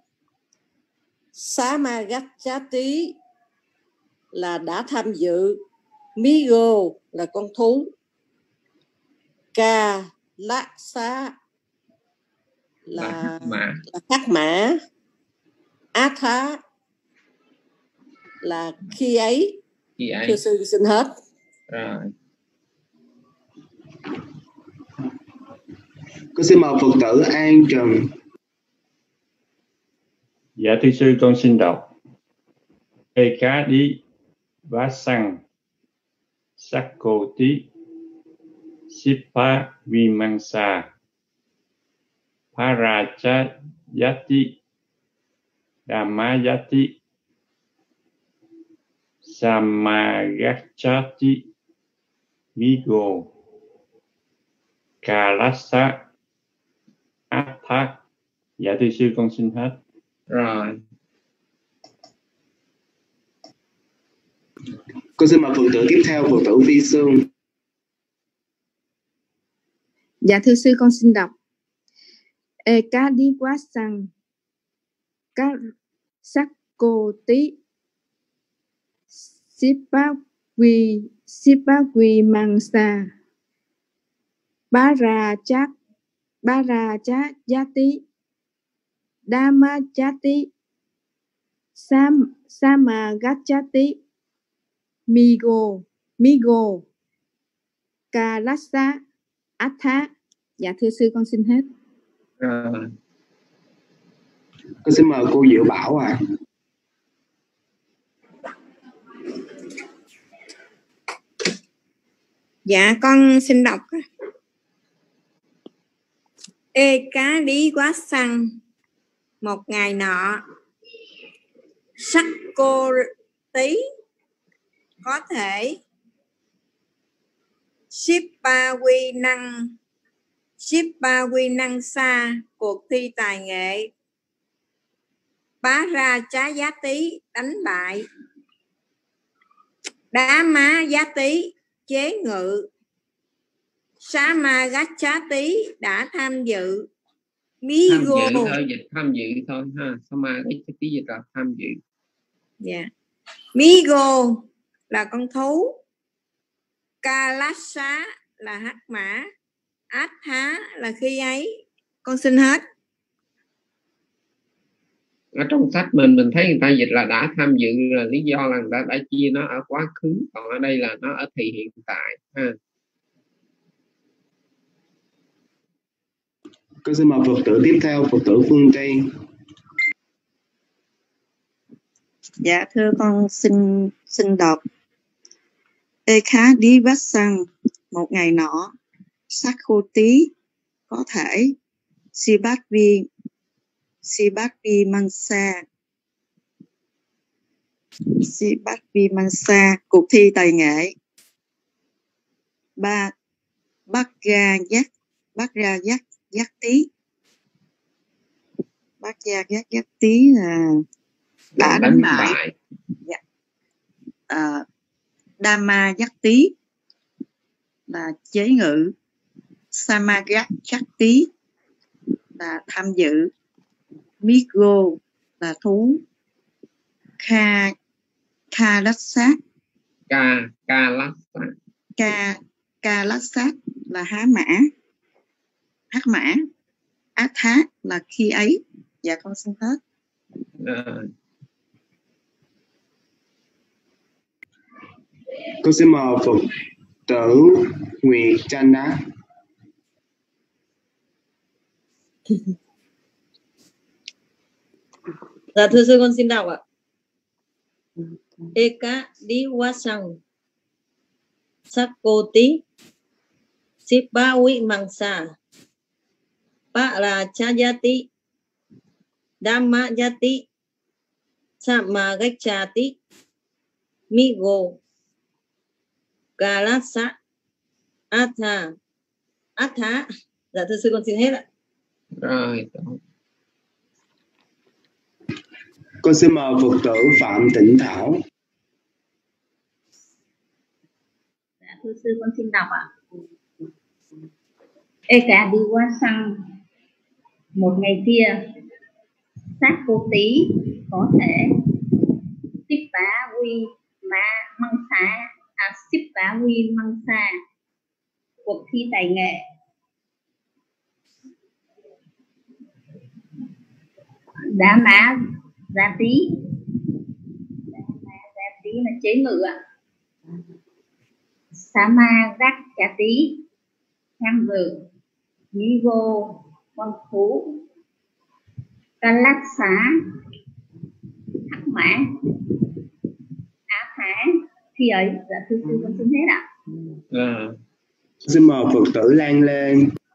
Samagachati là đã tham dự. Migo là con thú. Kalasa là hắc mã. Atha là khi ấy. Thưa sư xin hết. Rồi. Con xin mời Phật tử An Trần. Dạ thưa sư, con xin đọc. Ekadiwasang Sakoti Sipavimangsa Parajayati Damayati Samagachati Migo Kalasa Atha. Dạ thưa sư, con xin hết. Rồi. Con xin mời Phật tử tiếp theo, Phật tử Phi Sương. Dạ thưa sư, con xin đọc. Ekadiwasang Sakoti Sipawi Mangsa Baraja Jati Dhamma Jati Samagachati Migo Kalasa Atha. Dạ thưa sư, con xin hết. Con xin mời cô Diệu Bảo ạ. Dạ con xin đọc. Ê cá lý quá xăng. Một ngày nọ, sắc cô tí có thể Sipawi năng xa cuộc thi tài nghệ bá ra trái giá tí đánh bại đá má giá tí chế ngự Xá ma gách chá tí đã tham dự Migo tham dự thôi ha. Sama gách chá tí dịch là tham dự. Dạ. Migo là con thú, Kalasa là hắc mã, Atha là khi ấy. Con xin hết. Ở trong sách mình thấy người ta dịch là đã tham dự, là lý do là người ta đã chia nó ở quá khứ, còn ở đây là nó ở thì hiện tại ha. Con xin mời Phật tử tiếp theo, Phật tử Phương Tây. Dạ thưa con xin đọc. Ê khá đi vắt xăng. Một ngày nọ, sắc khô tí có thể Sipawi Mangsa cuộc thi tài nghệ Bác ra giác tí là đã đánh bại Dhamma giác tí là chế ngự, Samagachati là tham dự, Migo là thú, Kalasa là hắc mã, Atha là khi ấy. Dạ con xin hết. Con xin mời Phật tử Nguyệt Chanda. Dạ thưa sư, con xin đọc ạ. Eka diwasang sakoti Sipawi Mangsa Parajayati Dhamma Jati Samagachati Migo Kalasa Atha. Dạ thưa sư, con xin hết ạ. Rồi. Con xin mời Phật tử Phạm Tịnh Thảo. Dạ thưa sư, con xin đọc ạ. Ê cả đi qua xăng. Một ngày kia, sát cô tí có thể Sipawi Mangsa cuộc thi tài nghệ đá má giá tí là chế ngự ạ. Samagachati tham dự, Migo con thú, Kalasa hắc mã, Atha khi ấy. Dạ thưa sư, con xin hết ạ. Xin mời Phật tử Lan Lê.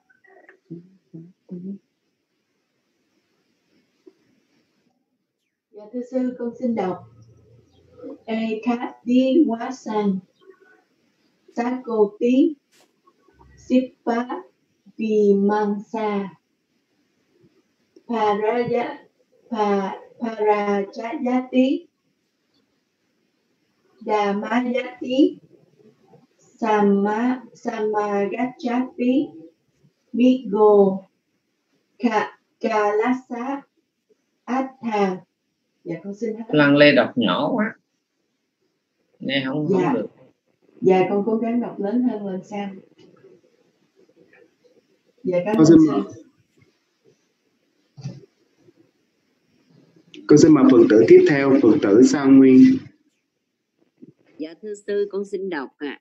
Dạ thưa sư, con xin đọc. Ê khát đi quá sang Sako tí Sipawi Mangsa Parajayati Dhammayati Samagachati Migo Kalasa Atha. Dạ con xin hết. Lăng Lê đọc nhỏ quá. nghe không Dạ. được. Dạ con cố gắng đọc lớn hơn lần sau. Dạ cảm Con ơn xin sư. con xin mời Phật tử tiếp theo, Phật tử Sa Nguyên. Dạ thưa sư, con xin đọc ạ.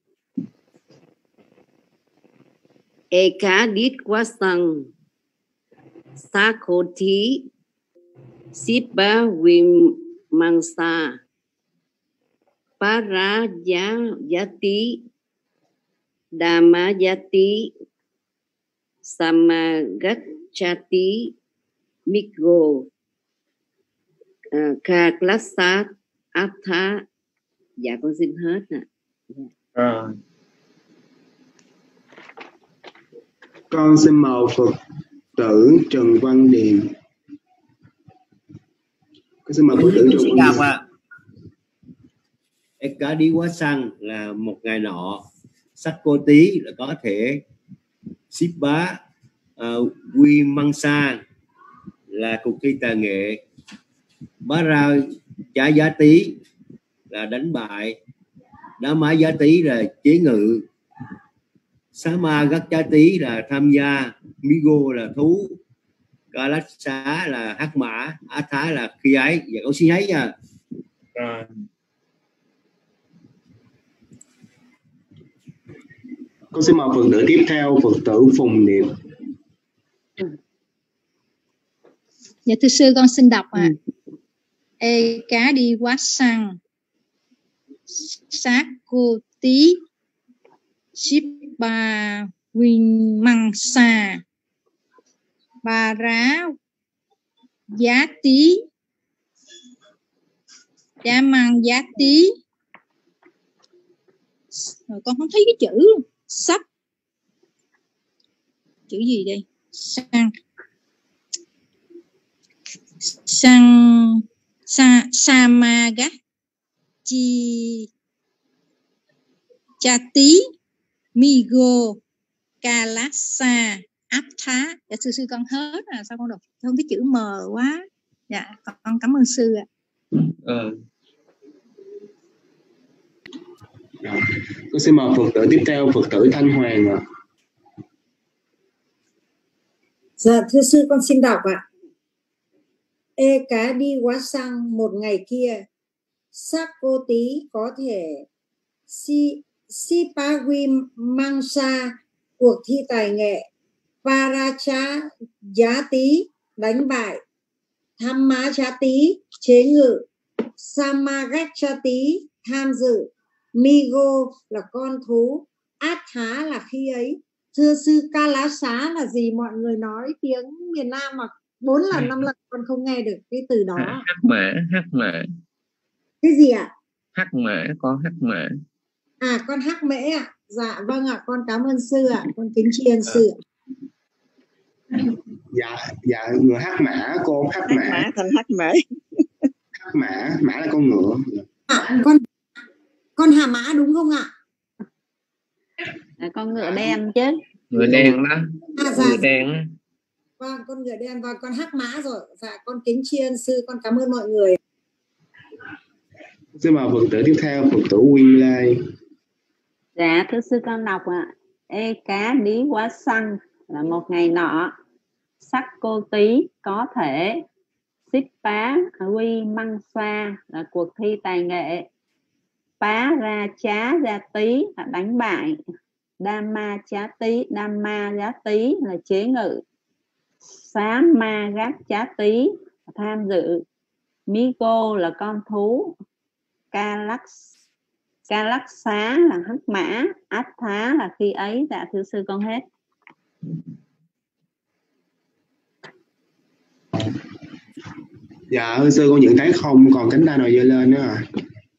Ekaditwasang Sakoti Sipa Vimangsa Parajayati Dhammayati Samagachati Migo Kaklasa Atha. Dạ con xin hết ạ. Rồi. Con xin mời Phật tử Trần Văn Điền. Con xin mời Phật tử Trần Văn Điền. Ekadiwasang là một ngày nọ, Sakoti là có thể, Sippa Vimangsa là cuộc thi tài nghệ, Parajayati là đánh bại, Dhammayati là chế ngự, Samagachati là tham gia, Migo là thú, Kalasa là hắc mã, Atha là khi ấy. Dạ con xin ấy nha. Rồi. Con xin mời Phật tử tiếp theo, Phật tử Phùng Điệp. Dạ thưa sư, con xin đọc ạ. Ekadiwasang Sakoti Sippa Vimangsa Parajayati Dhammayati. Rồi con không thấy cái chữ sắp. Chữ gì đây? Samagachati Migo Kalasa Aptha. Dạ sư con hết rồi, sao con đọc không thấy chữ mờ quá. Dạ con cảm ơn sư ạ. Con xin mời Phật tử tiếp theo, Phật tử Thanh Hoàng ạ. Dạ thưa sư, con xin đọc ạ. Ekadiwasang một ngày kia, Sakoti có thể, Sippa Vimangsa cuộc thi tài nghệ, Parajayati đánh bại, Dhammayati chế ngự, Samagachati tham dự, Migo là con thú, Atha là khi ấy. Thưa sư, Kalasa là gì? Mọi người nói tiếng miền Nam mà 4 lần 5 lần con không nghe được cái từ đó. Hắc mã. Cái gì ạ? Hắc mã, con hắc mã. À, con hắc mễ ạ. Dạ vâng ạ, con cảm ơn sư ạ, con kính tri ân sư ạ. Dạ người hắc mã, cô hắc mã. Hắc mã thành hắc mễ. Hắc mã là con ngựa. Con hà mã đúng không ạ? Con ngựa đen chứ. Ngựa đen đó. Dạ. Ngựa đen. Vâng, con ngựa đen và con hắc mã rồi. Dạ, con kính tri ân sư, con cảm ơn mọi người. Xin mời Phật tử tiếp theo, Phật tử Quyên Lê. Dạ thưa sư, con đọc ạ. Ekadiwasang là một ngày nọ, Sakoti có thể, Sippa Vimangsa là cuộc thi tài nghệ, Parajayati là đánh bại, Dhammayati là chế ngự, Samagachati là tham dự, Migo là con thú, Kalasa là hắc mã, Atha là khi ấy. Dạ thưa sư, con hết. Dạ thưa sư, con nhận thấy không còn cánh tay nào giơ lên nữa à.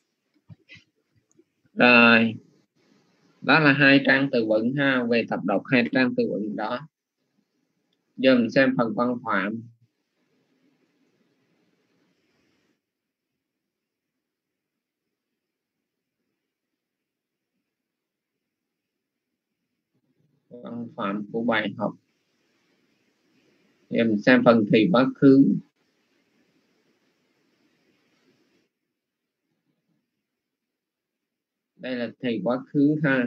Rồi, đó là 2 trang từ vựng ha, về tập đọc 2 trang từ vựng đó. Giờ mình xem phần văn phạm. Văn phạm của bài học. Giờ mình xem phần thì quá khứ. Đây là thì quá khứ ha.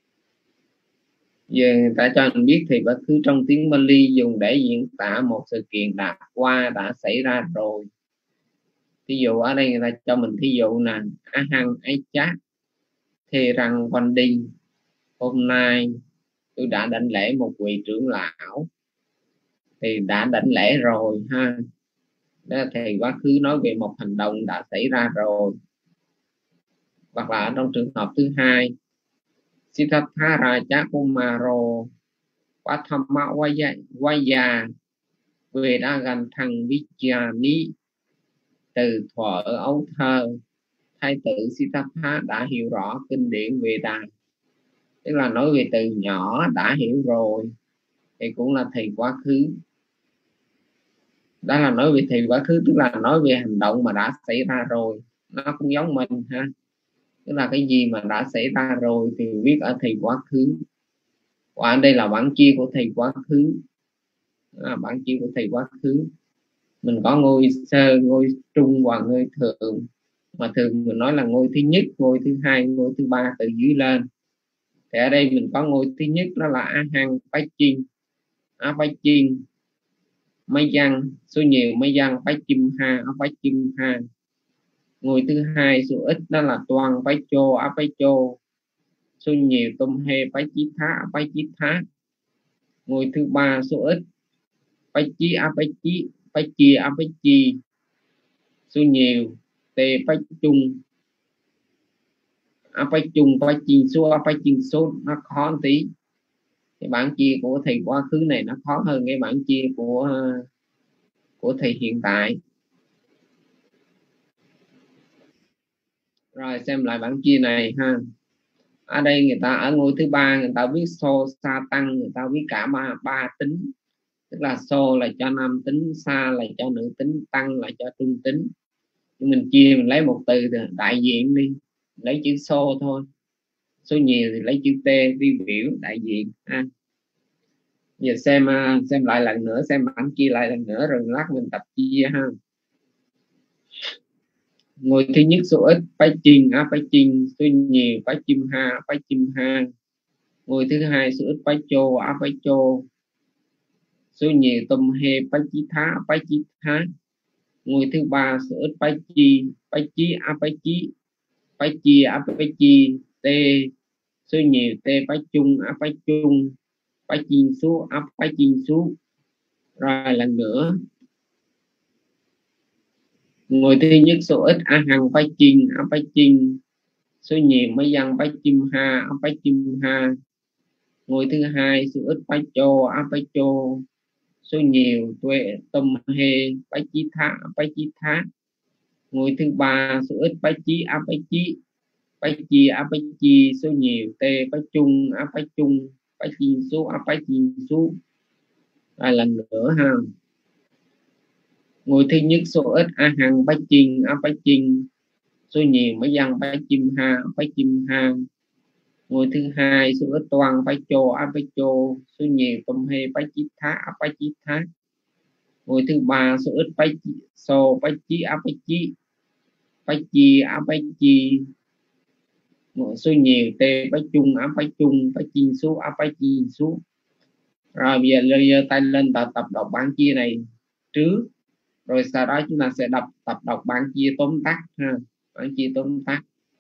Giờ người ta cho mình biết thì quá khứ trong tiếng Pali dùng để diễn tả một sự kiện đã qua, đã xảy ra rồi. Ví dụ ở đây người ta cho mình thí dụ là ahang aicha thề rằng quanh đinh, hôm nay tôi đã đảnh lễ một vị trưởng lão, thì đã đảnh lễ rồi ha. Đó là thì quá khứ nói về một hành động đã xảy ra rồi. Hoặc là trong trường hợp thứ hai, Siddhartha Raja Kumaro Vatthama Vaya về đã gần thằng Vijayani, từ thuở ấu thơ thái tử Siddhartha đã hiểu rõ kinh điển Veda. Tức là nói về từ nhỏ đã hiểu rồi, thì cũng là thì quá khứ. Đó là nói về thì quá khứ, tức là nói về hành động mà đã xảy ra rồi. Nó cũng giống mình ha, tức là cái gì mà đã xảy ra rồi thì viết ở thì quá khứ. Và đây là bản chia của thì quá khứ. Bản chia của thì quá khứ mình có ngôi sơ, ngôi trung và ngôi thượng. Mà thường mình nói là ngôi thứ nhất, ngôi thứ hai, ngôi thứ ba từ dưới lên. Thì ở đây mình có ngôi thứ nhất đó là ahang pachin, apachin mấy văn, số nhiều mấy văn pachim ha, apachim ha. Ngôi thứ hai số ít đó là toàn pacho, apacho, số nhiều tôm he pachitha, apachitha. Ngôi thứ ba số ít pachi, apachi, pachi, apachi, số nhiều tê pachung, apachung, pachin số. Nó khó một tí. Cái bản chia của thầy quá khứ này nó khó hơn cái bản chia của thầy hiện tại. Rồi xem lại bản chia này ha. Ở đây người ta ở ngôi thứ ba người ta viết so sa tăng, người ta viết cả ba tính. Tức là so là cho nam tính, sa là cho nữ tính, tăng là cho trung tính. Nhưng mình chia, mình lấy một từ đại diện đi, lấy chữ so thôi. Số nhiều thì lấy chữ t, tiêu biểu đại diện ha. Giờ xem lại lần nữa, xem bản chia lại lần nữa rồi lát mình tập chia ha. Ngôi thứ nhất số ít pachin, apachin, số nhiều pachim ha, pachim ha. Ngôi thứ hai số ít pacho, apacho, số nhiều tôm he pachitha, pachitha. Ngôi thứ ba số ít pachi, pachi, apachi, pachi, apachi, t, số nhiều t pachung, apachung, pachin số, apachin số. Rồi lần nữa. Ngôi thứ nhất số ít ahang pachin, apachin, số nhiều mấy văn pachim ha, apachim ha. Ngôi thứ hai số ít pacho, apacho, số nhiều tuệ tôm he pachitha, apachitha. Ngôi thứ ba số ít pachi, apachi, pachi, apachi, số nhiều t pachung, apachung, pachin số, apachin số. Rồi lần nữa ha. Ngôi thứ nhất số ít ahang pachin, apachin, số nhiều mấy văn pachim ha, pachim ha. Ngôi thứ hai số ít toàn pacho, apacho, số nhiều tôm he pachitha, apachitha. Ngôi thứ ba số ít pachi, so pachi, apachi, pachi, apachi, số nhiều t pachung, apachung, pachin số, apachin số. Rồi bây giờ giơ tay lên tập đọc bản chia này trước, rồi sau đó chúng ta sẽ tập đọc bản chia tóm tắt ha, bản chia tóm tắt.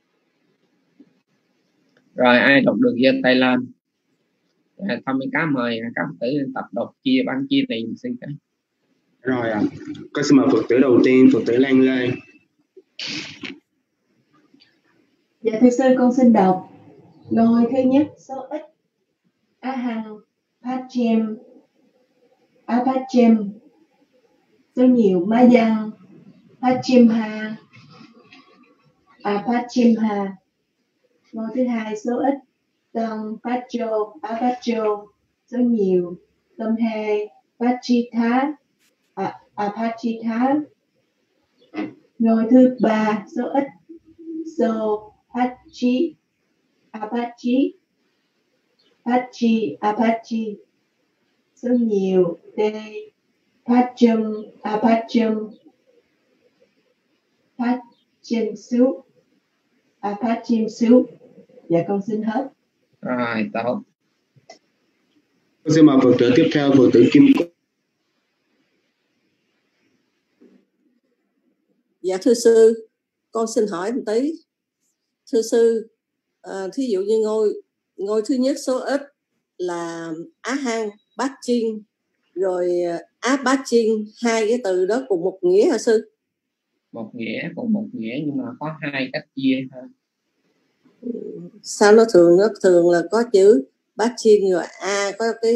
Rồi ai đọc được giơ tay lên. Thăm mấy cá mời các Phật tử tập đọc chia bản chia này xin cái. Rồi con xin mời Phật tử đầu tiên, Phật tử Lan Lê. Dạ thưa sư, con xin đọc ngôi thứ nhất số ít ahang pachim, apachim, số nhiều ma văn pachim ha, apachim ha. Ngôi thứ hai số ít tân pacho, apacho, số nhiều tâm he pachitha, apachitha. Ngôi thứ ba số ít so pachi, apachi, pachi, apachi, số nhiều te pachum, apachum, pachim su, apachim su. Dạ con xin hết. Rồi, tốt. Con xin mời Phật tử tiếp theo, Phật tử Kim Cúc. Dạ thưa sư, con xin hỏi một tí. Thưa sư, thí dụ như ngôi thứ nhất số ít là Á Hăng, Bát Chiên, rồi Á Bát Chiên, hai cái từ đó cùng một nghĩa hả sư? Một nghĩa, cùng một nghĩa nhưng mà có hai cách chia thôi. Sao nó thường là có chữ Bát Chiên rồi A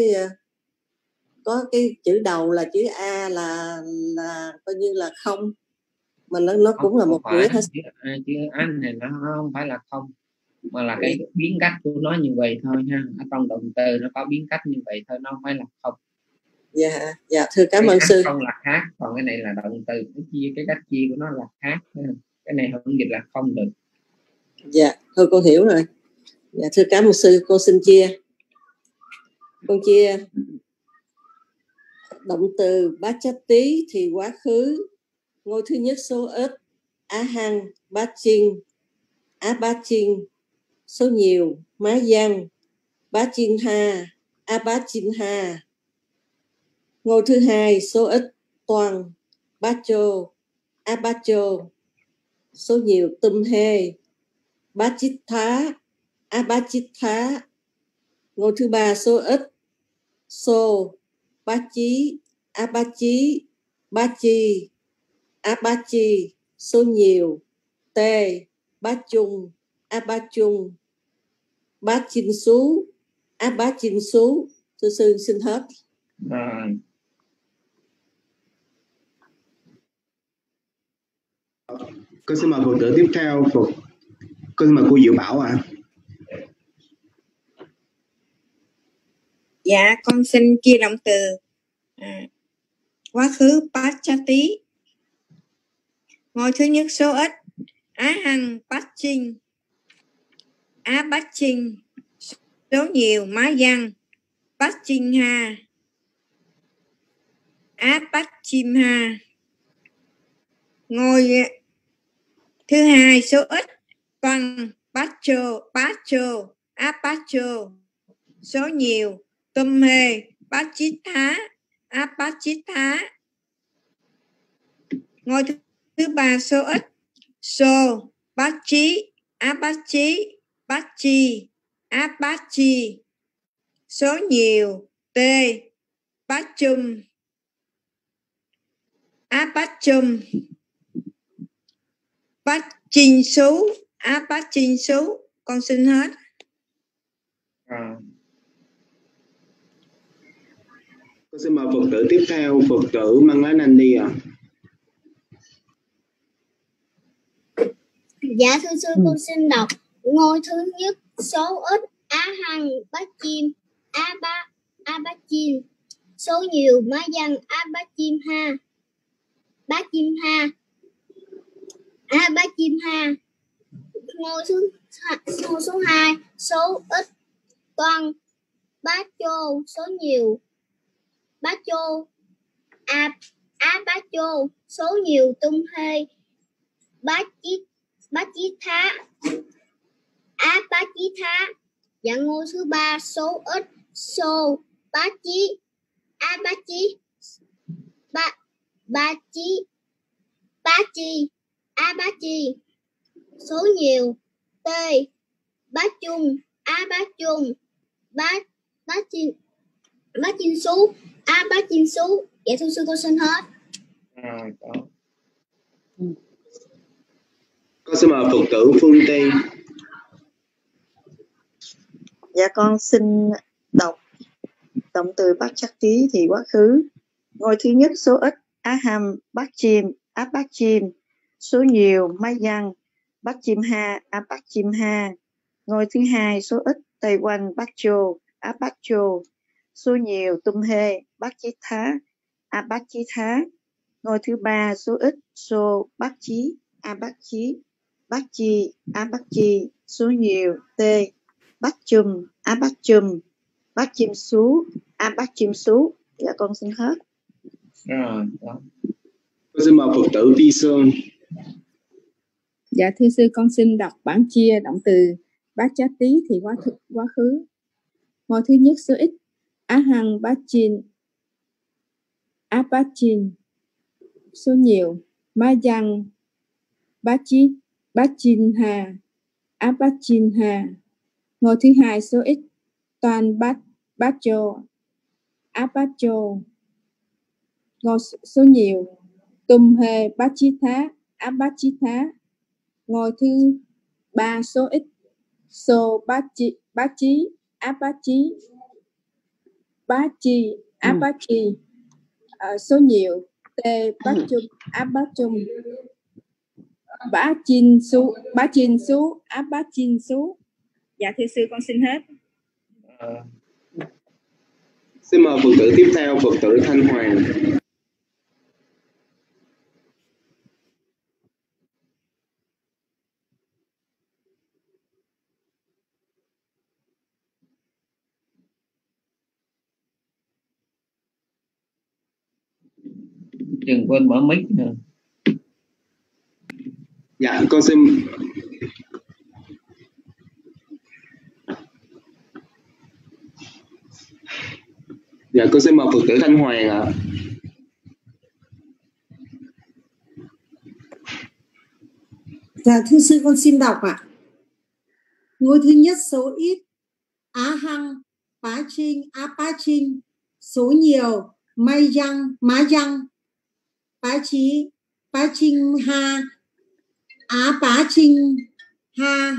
có cái chữ đầu là chữ A là coi như là không, mà nó cũng là một nghĩa hết. Chữ anh này nó không phải là không, mà là cái biến cách của nó như vậy thôi ha. Ở trong động từ nó có biến cách như vậy thôi, nó không phải là không. Dạ thưa cảm ơn sư. Không là khác, còn cái này là động từ, cái cách chia của nó là khác. Cái này không dịch là không được. Dạ thôi con hiểu rồi. Dạ thưa cảm ơn sư, con xin chia. Con chia động từ bát chát tí thì quá khứ, ngôi thứ nhất số ít Á Hăng, Bát Chiên, Á Bát Chiên, số nhiều Má Văn, Bát Chiên Ha, Á Bát Chiên Ha. Ngôi thứ hai số ít Toàn, Bát Chô, Á Bát Chô, số nhiều Tum Hê, Bát Chít Thá, Á Bát Chít Thá. Ngôi thứ ba số ít Xô, Bát Chí, Á Bát Chí, Bát Chi, Á Bát Chi, số nhiều Tê, Bát Chung, Á Bát Chung, Bát Chinh Xú, Á Bát Chinh Xú. Thưa sư xin hết. Con xin mời Phật tử tiếp theo, con xin mời cô Diệu Bảo ạ. Dạ con xin chia động từ quá khứ Bát Chát Tí, ngôi thứ nhất số ít Á Hăng, Bát Chiên, Á Bát Chiên, số nhiều Má Văn, Bát Chiên Ha, Á Bát Chim Ha. Ngôi thứ hai số ít Văn, Bát Chô, Á Bát Chô, số nhiều Tum Hê, Bát Chít Thá, Á Bát Chít Thá. Ngôi thứ ba số ít Xô, Bát Chí, Á Bát Chí, Bát Chi, Á Bát Chi, số nhiều Tê, Bát Chum, Á Bát Chum, Bát Chinh Xú, Á Bát Chinh Xú. Con xin hết. Con xin mời Phật tử tiếp theo, Phật tử Mang Lá Nandi ạ. Dạ thưa sư, con xin đọc ngôi thứ nhất số ít Á Hăng, Bát Chiêm, Á Bát Chiêm, số nhiều Má Văn, Á Bát Chiêm Ha, Bát Chiêm Ha, Á Bát Chiêm Ha. Ngôi số 2 số ít Toàn, Bát Chô, số nhiều Bát Chô, Á Bát Chô, số nhiều Tum Hê, Bát Chí Thá, Á Bát Chí Thá. Và ngôi thứ ba số ít Xô, Bát Chí, Á Bát Chí, Bát Chi, Á Bát Chi, số nhiều Tê, Bát Chung, Á Bát Chung, Bát Chiên Xú, Á Bát Chiên Xú. Dạ thưa sư, con xin hết. Con xin mời Phật tử Phương Tây. Dạ con xin đọc động từ Bát Chát Tí thì quá khứ, ngôi thứ nhất số ít Á Hàm, Bát Chiêm, Á Bát Chiêm, số nhiều Má Văn, Bát Chiêm Ha, Á Bát Chiêm Ha. Ngôi thứ hai số ít Tây Quanh, Bát Chô, Á Bát Chô, số nhiều Tum Hê, Bát Chí Thá, Á Bát Chí Thá. Ngôi thứ ba số ít Xô, Bát Chí, Á Bát Chí, Bát Chi, Á Bát Chi, số nhiều Tê, Bát Chum, Á Bát Chum, Bát Chim Xú, Á Bát Chim Xú. Dạ con xin hết. Con xin mời Phật tử Vi Sơn. Dạ thưa sư, con xin đọc bản chia động từ bát chát tí thì quá khứ. Ngôi thứ nhất số ít á hằng bát chin á bát chin số nhiều ma dăng bát chin hà á bát chin hà. Ngôi thứ hai số ít toàn bát chô á bát chô. Ngôi số nhiều tum hê bát chí thá á bát chí thá. Ngôi thứ ba số ít so bát chí á bát chí bát chi á bát chi. Số nhiều tê bát chung á bát chung. Bá chin sú á bát chin sú. Dạ thưa sư con xin hết. Xin mời Phật tử tiếp theo, Phật tử Thanh Hoàng. Đừng quên mở mic nữa. Dạ con xin. Dạ con xin mời Phật tử Thanh Hoàng ạ. Dạ thưa sư con xin đọc ạ. Ngôi thứ nhất số ít á hăng bá trinh á bá trinh. Số nhiều may răng má răng bá trinh ha á bá trinh ha.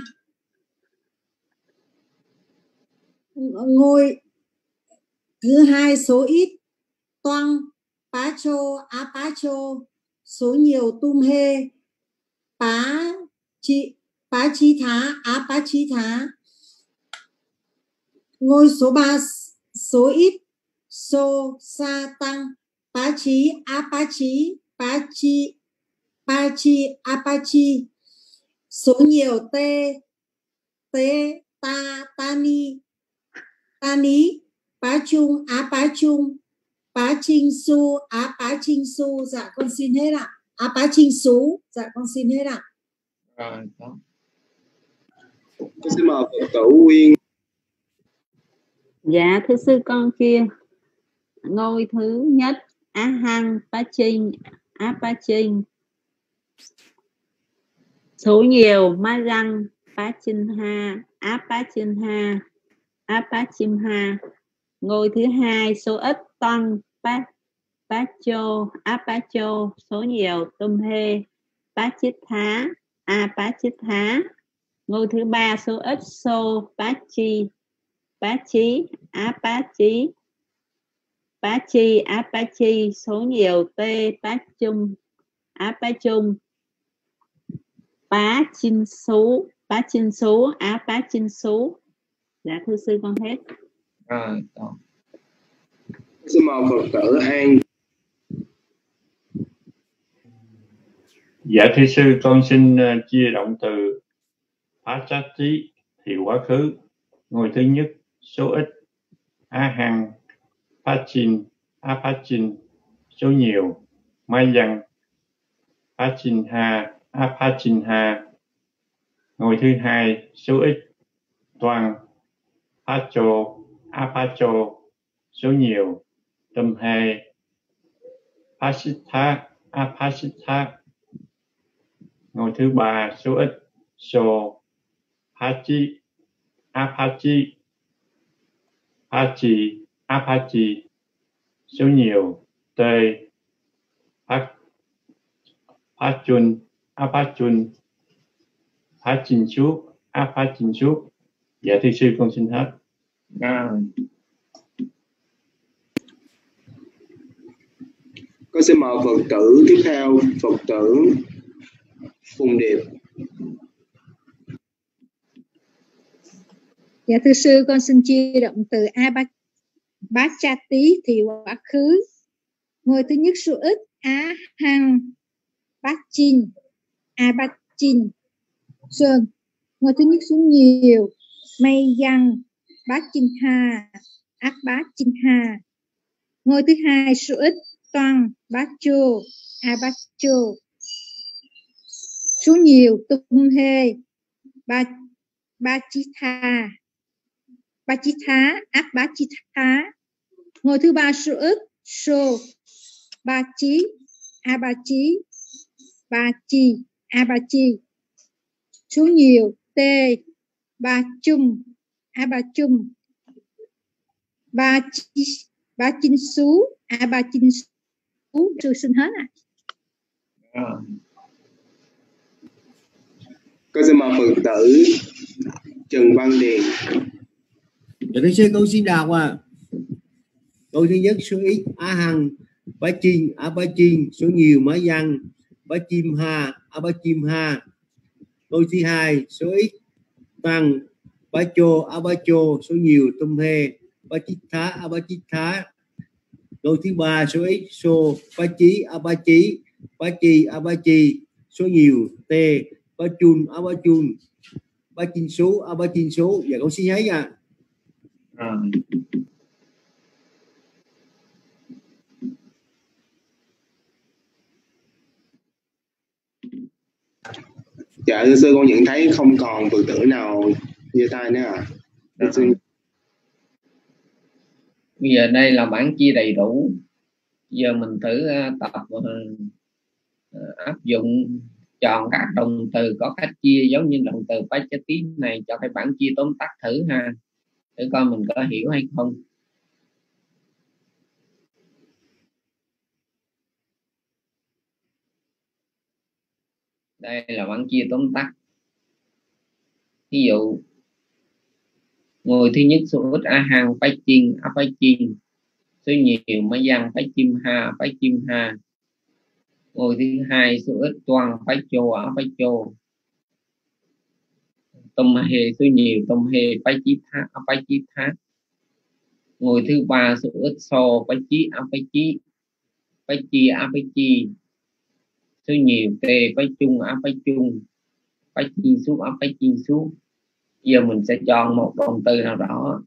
Ngôi thứ hai số ít toang bá chô á bá chô. Số nhiều tum hê bá chí thá á bá chí thá. Ngôi số 3 số ít so sa tăng bá chí á bá chí bá chi á bá chi. Số nhiều tê ta ni bá chung á bá chung bá chinh su á bá chinh su. Dạ con xin hết ạ. Á bá chinh sú. Dạ con xin hết ạ. Rồi đó. Con xin mời Phật tử Uyên. Dạ thưa sư con kia. Ngôi thứ nhất á hăng bá chinh á bá chinh. Số nhiều ma răng bá chinh ha á bá chinh ha á bá chim ha. Ngôi thứ hai số ít tăng bá chô á bá chô. Số nhiều tum hê bá chít thá á bá chít thá. Ngôi thứ ba số ít so bá chí á bá chí bá chi á bá chi. Số nhiều tê bá chung á bá chung bá chinh sú á bá chinh sú. Dạ thưa sư con hết. Rồi đó. Xin mời Phật tử An. Dạ thưa sư con xin chia động từ Pachati thì quá khứ. Ngôi thứ nhất số ít á hằng Pachin á Pachin. Số nhiều mai dăng Pachin ha á Pachin ha. Ngôi thứ hai số ít toàn Pacho á Pacho. Số nhiều tâm hê Pasitha á Pasitha. Ngôi thứ ba số ít so Pachi á Pachi Pachi á Pachi. Số nhiều tê Pachun á Pachun Pachin sú á Pachin sú. Dạ thưa sư con xin hết. Con xin mời Phật tử tiếp theo, Phật tử Phùng Điệp. Dạ thưa sư con xin chia động từ bát cha tí thì quá khứ. Ngôi thứ nhất số ít á hăng bát chin a bát chin sơn. Ngôi thứ nhất số nhiều may dăng bát chin ha ác bát chin ha. Ngôi thứ hai số ít toang bát chô a bát chô. Số nhiều tum hê Bachitha, Bachitha, Abachitha. Ngôi thứ ba số ít, so, Bachi, Abachi, Bachi, Abachi. Số nhiều, T, Bachum, Abachum. Bachin Sú, Abachin Sú. Sư xin hết ạ. Con xin mời Phật tử Trần Văn Điền. Dạ thưa sư, con xin đọc câu thứ nhất số ít Á Hằng Bá Chinh Á Bá Chinh. Số nhiều Má Văn Bá Chim Ha Á Bá Chim Ha. Câu thứ hai số ít Tăng Bá Chô Á Bá Chô. Số nhiều Tum Hê Bá Chít Thá Á Bá Chít Thá. Câu thứ ba số ít Sô Bá Chí Á Bá Chí. Bá Chi Á Bá Chi. Số nhiều T Bá Chun Á Bá Chun. Bá Chinh Số Á Bá Chinh Số. Dạ con xin thấy nha. Dạ thưa sư, con nhận thấy không còn Phật tử nào giơ tay nữa ạ. Bây giờ đây là bản chia đầy đủ. Giờ mình thử tập áp dụng chọn các động từ có cách chia giống như động từ Pachati này cho cái bản chia tóm tắt thử ha, để coi mình có hiểu hay không. Đây là bản chia tóm tắt. Ví dụ người thứ nhất số ít A Hằng Bách Chiên A Bách Chiên. Số nhiều Má Văn Bách Chim Ha Bách Chim Ha. Người thứ hai số ít Toàn Bách Chô Á Bách Chô. Tôm Hê số nhiều Tôm Hê Bách Chí Thá Á Bách Chí Thá. Người thứ ba số ít So Bách Chí Á Bách Chí. Bách Chi Á Bách Chi. Số nhiều T Bách Chung Á Bách Chung. Bách Chi Xúc Á Bách Chi Xúc. Giờ mình sẽ chọn một động từ nào đó.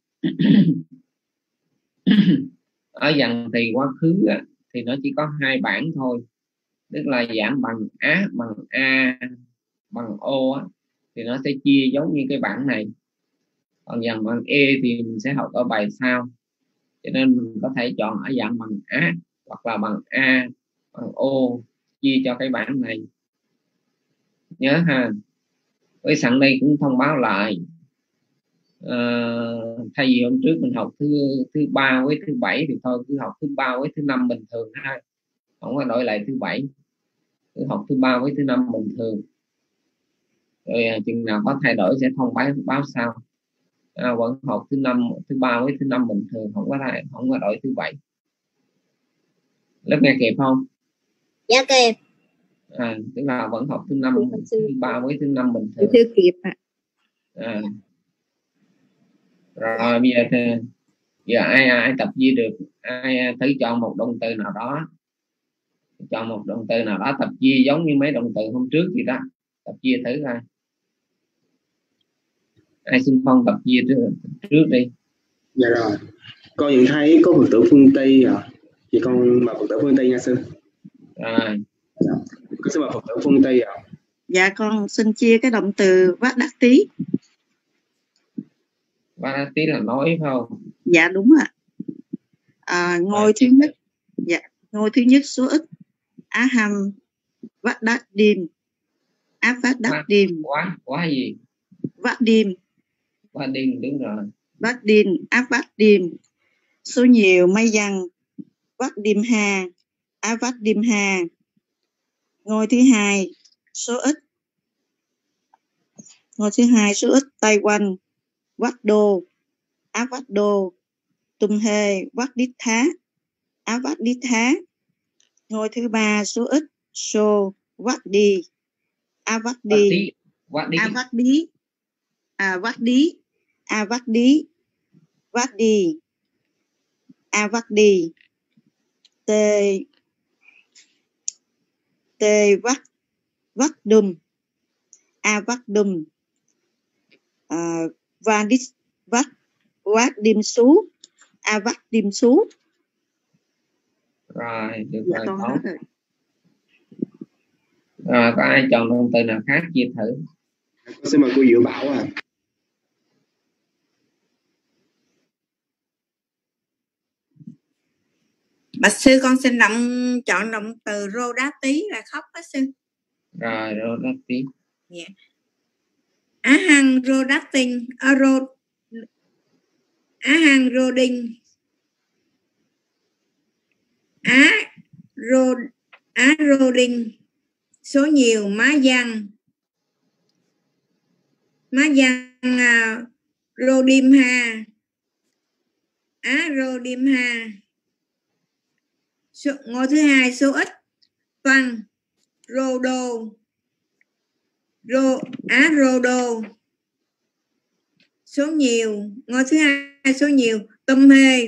Ở dần thì quá khứ thì nó chỉ có hai bản thôi, tức là dạng bằng Á, bằng A, bằng O thì nó sẽ chia giống như cái bản này. Còn dạng bằng E thì mình sẽ học ở bài sau, cho nên mình có thể chọn ở dạng bằng Á hoặc là bằng A, bằng O chia cho cái bản này. Nhớ ha. Với sẵn đây cũng thông báo lại, thay vì hôm trước mình học thứ ba với thứ bảy thì thôi cứ học thứ ba với thứ năm bình thường ha, không có đổi lại thứ bảy, cứ học thứ ba với thứ năm bình thường. Rồi chừng nào có thay đổi sẽ thông báo sau. Vẫn học thứ ba với thứ năm bình thường, không có đổi thứ bảy. Lớp nghe kịp không? Dạ kịp. Tức là vẫn học thứ ba với thứ năm bình thường. Chưa kịp ạ. Rồi bây giờ ai tập ghi được, ai thử chọn một động từ nào đó, tập chia giống như mấy động từ hôm trước gì đó, tập chia thử coi. Ai xin phong tập chia trước đi. Dạ rồi, con nhận thấy có Phật tử phương Tây thì con mời Phật tử phương Tây nha sư. Rồi. Con xin mời Phật tử phương Tây ạ. Dạ con xin chia cái động từ Vát Đắc Tí. Tí là nói phải không? Dạ đúng ạ. Ngôi thứ nhất, dạ, ngôi thứ nhất số ít Á Hàm Vát Đắc Điềm. Á Vát Đắc Điềm. Quá gì? Vát Điềm. Vát Điềm đúng rồi. Vát Điềm, Á Vát Điềm. Số nhiều May Văn Vát Điềm Hà, Á Vát Điềm Hà. Ngôi thứ hai số ít. Ngôi thứ hai số ít Tây Quanh Vát Đô, Á Vát Đô. Tum Hê Vát Đít Thá, Á Vát Đít Thá. Ngôi thứ ba số ít Sô Vát Đi, Á Vát Đi. Á Vát Đi. Vát Đi. Á Vát Đi. Vát Đi. Á Vát Đi. Tê Vát Đùm, Á Vát Đùm. Vát Đít Vát Điềm Sú, Á Vát Điềm Sú. Rồi được Dạ, rồi, con tốt. hết rồi. Rồi có ai chọn động từ nào khác chia thử? Con xin mời cô Diệu Bảo Bạch sư con xin chọn động từ rô đá tí là khóc đó sư. Rồi rô đá tí. Yeah. Á hăng rô đá tinh á hăng rô đinh á rô đinh số nhiều má văn rô đim ha á rô đim ha. Ngôi thứ hai số ít văn rô đô rô đô số nhiều. Ngôi thứ hai số nhiều tâm hê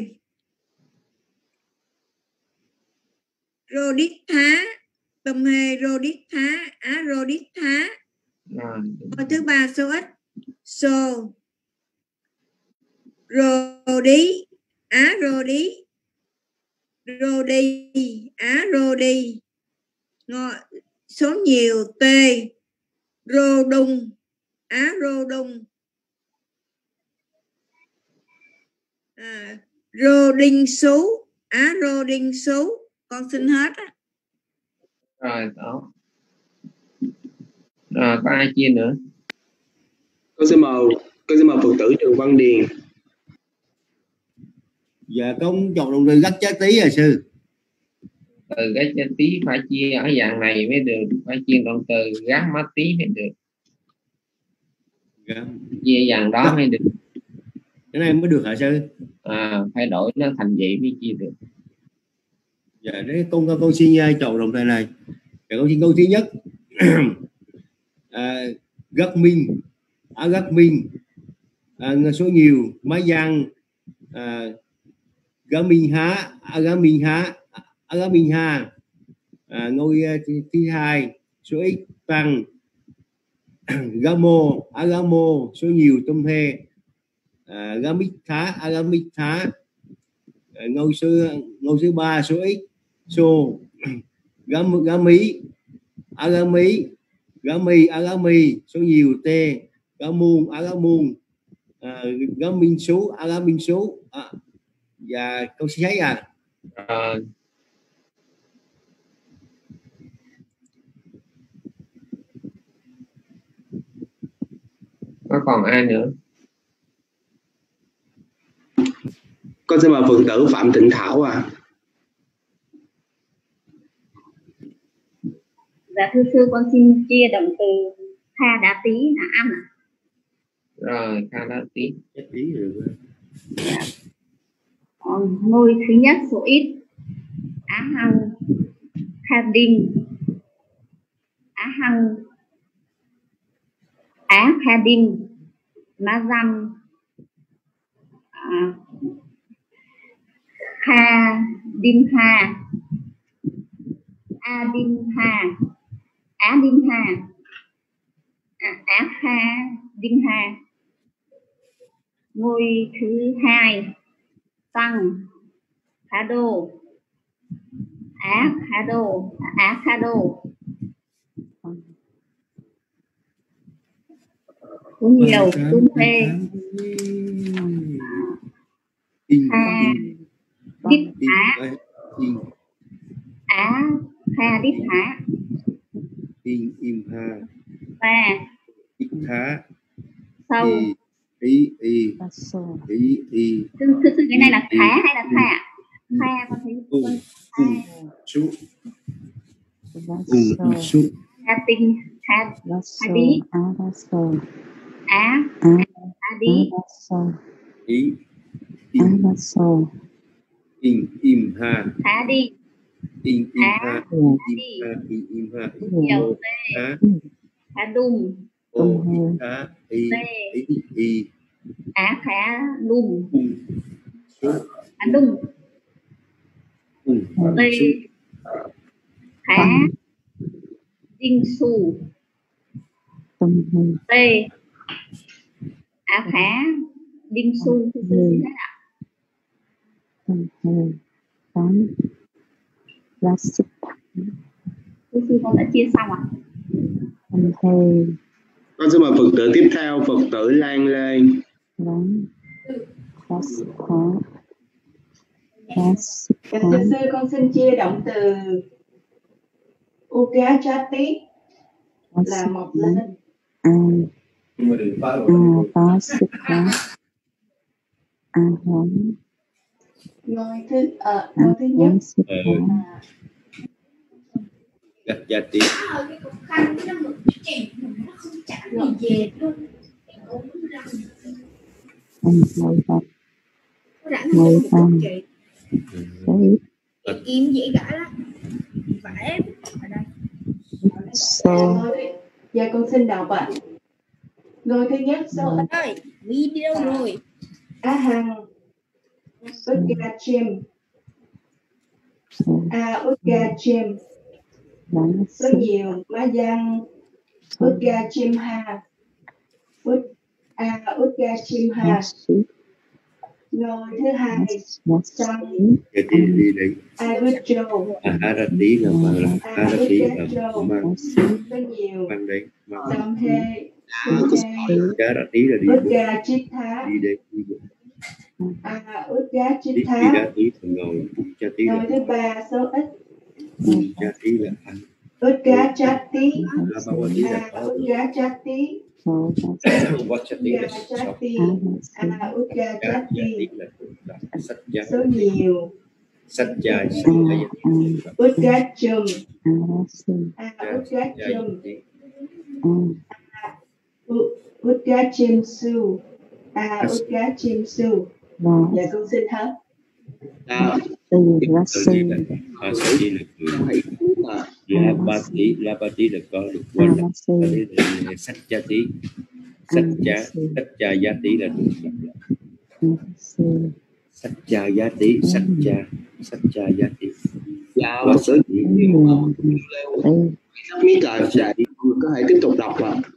rô đít thá tâm hê rô đít thá á rô đít thá. Ngôi thứ ba số ít số rô đi á rô đi rô đi á rô đi. Ngôi số nhiều t rô đung á rô đung rô đinh sú á rô đinh sú. Con xin hết á. Rồi đó. Rồi có ai chia nữa? Con xin mời Phật tử Trần Văn Điền. Dạ con chọn động từ gắt chát tí à sư. Từ gắt chát tí phải chia ở dạng này mới được, phải chia động từ gát má tí mới được. Chia dạng đó mới được. Cái này mới được hả sư? Phải đổi nó thành vậy mới chia được. Dạ đấy con xin chọn động từ này. Dạ, con xin câu thứ nhất. Gắt minh gắt minh số nhiều má văn gá minh há gá minh ha. Ngôi thứ hai số ít tăng gá mô số nhiều tôm hê gá mít thá. Ngôi thứ ba số ít số gá mí gá mì số nhiều t gá muôn gá minh số và câu số thấy có còn ai nữa? Con xin mời Phật tử Phạm Tịnh Thảo à. Dạ thưa sư, con xin chia động từ tha đá tí là ăn ạ. Rồi tha đá tí. Dạ. Ngôi thứ nhất số ít á hăng kha đinh á kha đinh má dăm kha đinh ha á đinh ha á kha đinh ha. Ngôi thứ hai tăng khá đô á khá đô số nhiều tung hê ha đít há á ha đít há im ha ta ít thá sâu ý Thưa cái này là thá hay là tha? Tha con thấy su tha tinh tha tí á đi im ha thá đi im ha nhiều tê thá đùng tê á khá đùng á đùng tê khá đinh xù tê á khá đinh xu sư con đã chia xong ạ. Con xin mời Phật tử tiếp theo, Phật tử Lan Lê. Dạ thưa sư, con xin chia động từ Ukachati là mọc lên. Ngôi thứ nhất gạch giá trị ngồi con kim dễ gã lắm vẽ ở đây. Dạ con xin đọc ạ. Ngôi thứ nhất số ơi video rồi Ahang Udgachim Udgachim số nhiều Mayang Udgachim ha Udgachim ha. Ngôi thứ hai Sang Agutjo Arati là mang số nhiều mang đấy Sam he Arati là đi Udgachitha đi đây Udgachitha. Udgachitha ngồi Ngôi thứ ba số ít Udgachitha là ăn Udgachati Udgachati số nhiều Satya Udgachum Udgachim su Udgachim su. Dạ con xin hết. Lapati là có được quan là Satyati Satyayati là được Satyayati Satyayati. Dạ Phật tử biết là dạy có thể tiếp tục đọc ạ.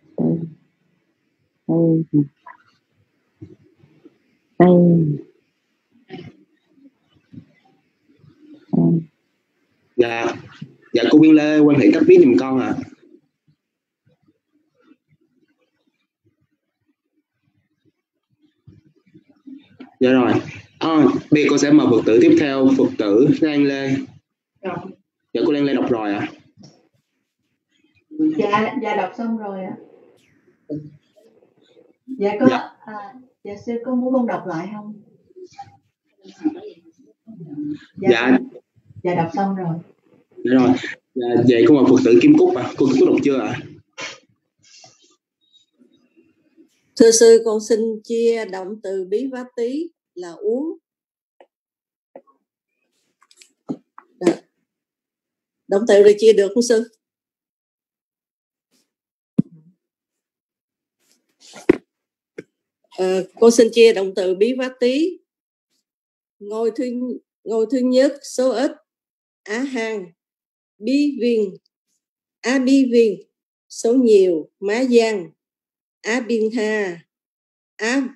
Dạ cô Viên Lê quan hệ cấp biết giùm con ạ. Dạ rồi. Bây giờ con sẽ mời Phật tử tiếp theo, Phật tử Lan Lê. Dạ cô Lan Lê đọc rồi ạ. Dạ đọc xong rồi ạ. Dạ sư có muốn con đọc lại không? Dạ đọc xong rồi. Dạ rồi. Vậy con mời Phật tử Kim Cúc ạ. Cô Kim Cúc đọc chưa ạ? Thưa sư, con xin chia động từ bí vá tí là uống. Động từ này chia được không sư? Con xin chia động từ bí vá tí. Ngôi thứ nhất số ít á hang bí viên á bí viên số nhiều má giang á biên ha á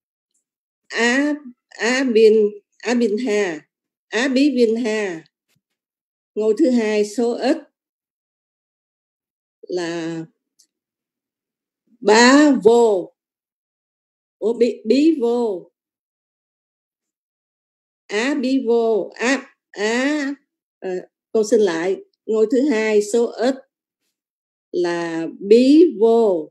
biên ha á bí viên ha. Ngôi thứ hai số ít là bá vô bí vô á bí vô con xin lại. Ngôi thứ hai số ít là bí vô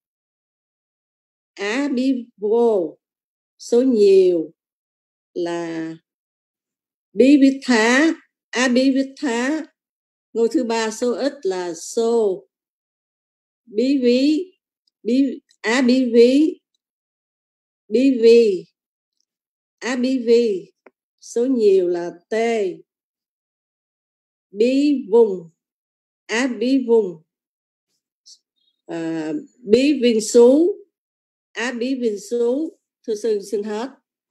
á bí vô số nhiều là bí bít thá á bí bít thá. Ngôi thứ ba số ít là xô bí ví á bí ví bí vi á bí vi số nhiều là t bí vùng á bí vùng bí viên sú á bí viên sú. Thưa sư xin hết.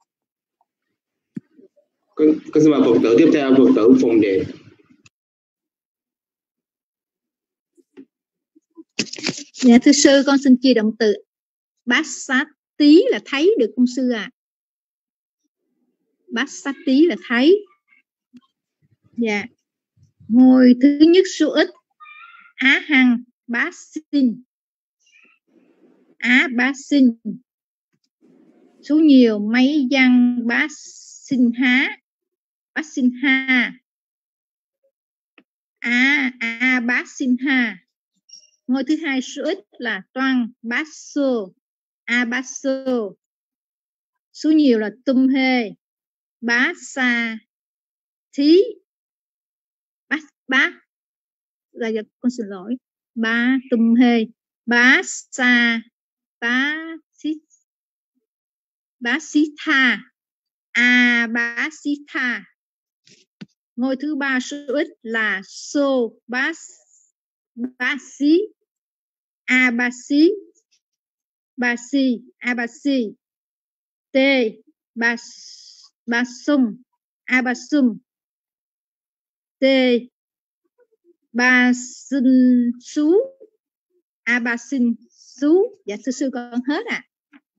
Con xin mời Phật tử tiếp theo, Phật tử Phùng Đẹp. Dạ thưa sư, con xin chia động từ bát sát tí là thấy được không sư ạ? Bát sát tí là thấy. Dạ. Ngôi thứ nhất số ít á hằng bát sinh á bát sinh số nhiều mấy văn bát sinh há Basinha. Basinha. Ngôi thứ hai số ít là Toan Basso. Basso. Số nhiều là Tumhe. Basa. Thí. Bá. Là con xin lỗi. Ba Tumhe. Basa. Basitha. Basitha. Ngôi thứ ba số ít là So. Basi. Abasi. Abasi. T. Basum. Abasum. T. Basin Sú. Abasin Sú. Dạ sư con hết ạ.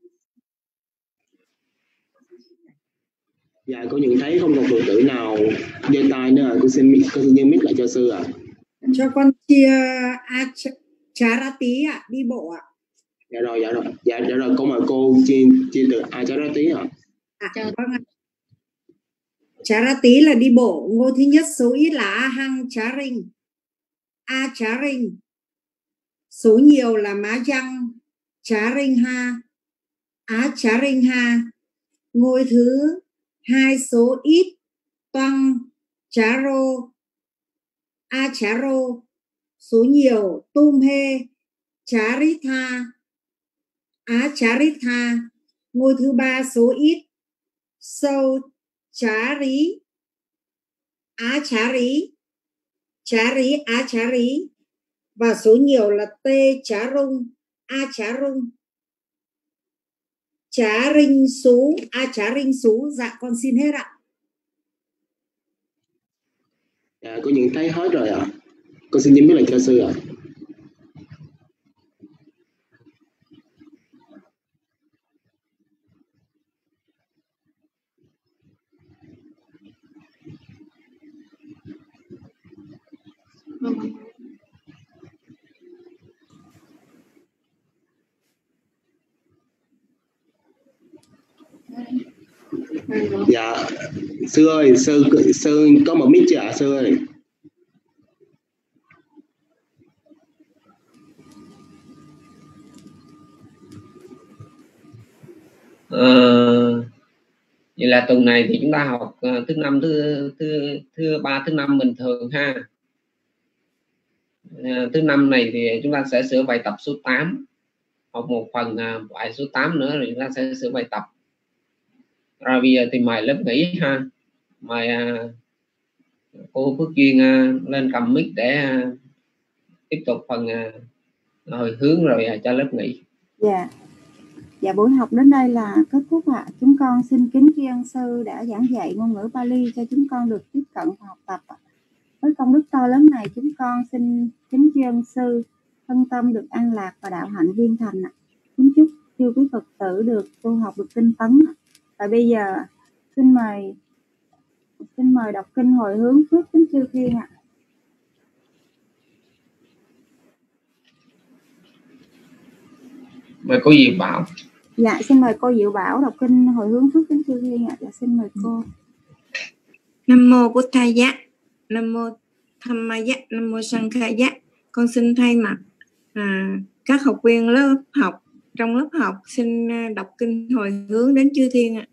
Dạ cô nhận thấy không còn phật tử nào giơ tay nữa, cô xin nhân mic lại cho sư ạ. Cho con chia Charati ạ, đi bộ ạ. Dạ rồi, con mời cô chia từ Charati ạ. Vâng ạ. Charati là đi bộ, ngôi thứ nhất số ít là Ahang Charing. Charing. Số nhiều là Majang Charing Ha. Charing Ha. Ngôi thứ hai số ít Toang Charo. Charo. Số nhiều Tumhe Charitha. Charitha. Ngôi thứ ba số ít Sâu Chari. Chari. Chari. Và số nhiều là T Charung. Charung. Charing Sú. Charing Sú. Dạ con xin hết ạ. Dạ cô nhận thấy hết rồi ạ. Con xin nhân mic lại cho sư ạ. Dạ sư ơi, sư có một mic chưa ạ sư ơi? Vậy là tuần này thì chúng ta học thứ năm, thứ ba, thứ năm bình thường ha. Thứ năm này thì chúng ta sẽ sửa bài tập số 8, học một phần bài số 8 nữa rồi chúng ta sẽ sửa bài tập. Rồi bây giờ thì mời lớp nghỉ ha, mời cô Phước Duyên lên cầm mic để tiếp tục phần hồi hướng rồi cho lớp nghỉ. Dạ buổi học đến đây là kết thúc ạ. Chúng con xin kính tri ân sư đã giảng dạy ngôn ngữ Pali cho chúng con được tiếp cận và học tập. Với công đức to lớn này, chúng con xin kính tri ân sư thân tâm được an lạc và đạo hạnh viên thành ạ. Kính chúc chư quý Phật tử được tu học được tinh tấn. Và bây giờ xin mời đọc kinh hồi hướng phước kính chư thiên ạ. Mời cô Diệu Bảo. Dạ xin mời cô Diệu Bảo đọc kinh hồi hướng phước kính chư thiên ạ. Dạ xin mời cô. Nam mô Bụt Thaya, Nam mô Dhammaya, Nam mô Sankhaya. Con xin thay mặt các học viên lớp học trong lớp học xin đọc kinh hồi hướng đến chư thiên ạ.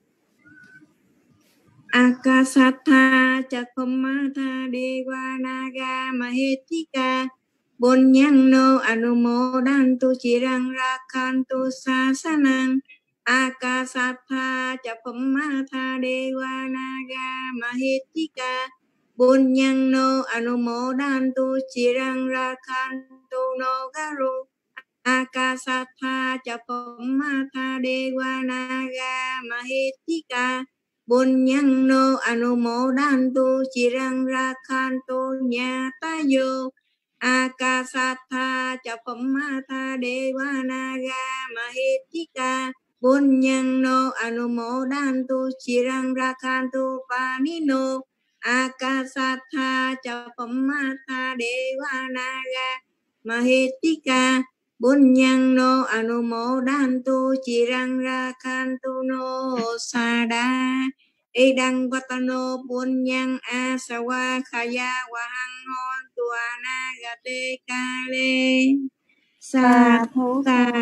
Akasatha Chakhammatha Devanaga Mahetika Bunyangno Anumodantu Chirang Rakhantu Sasanang. Akasatha Chakhammatha Devanaga Mahetika Bunyangno Anumodantu Chirang Rakhantu Nogaru. Akasatha Chakhammatha Devanaga Mahetika Bunyangno Anumodantu Chirang Rakhantu Nyatayo. Akasatha Chakhammatha Devanaga Mahetika Bunyangno Anumodantu Chirang Rakhantu Panino. Akasatha Chakhammatha Devanaga Mahetika Bunyangno Anumodantu Chirang Rakhantu No Sada. Edang Vatano Punyang Asawa Khaya Wahang Hon Tua Nagate Kale. Sa thú.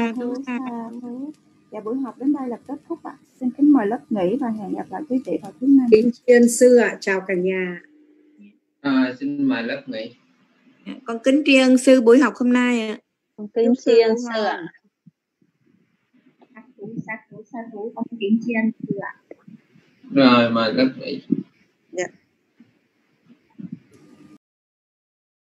Dạ, buổi học đến đây là kết thúc ạ. Xin kính mời lớp nghỉ và hẹn gặp lại quý vị vào thứ Năm. Kính tri ân sư ạ, chào cả nhà. Xin mời lớp nghỉ. Con kính tri ân sư buổi học hôm nay ạ. Con kính tri ân sư ạ. Sát thủ, con kính tri ân sư ạ. Rồi mời lớp nghỉ.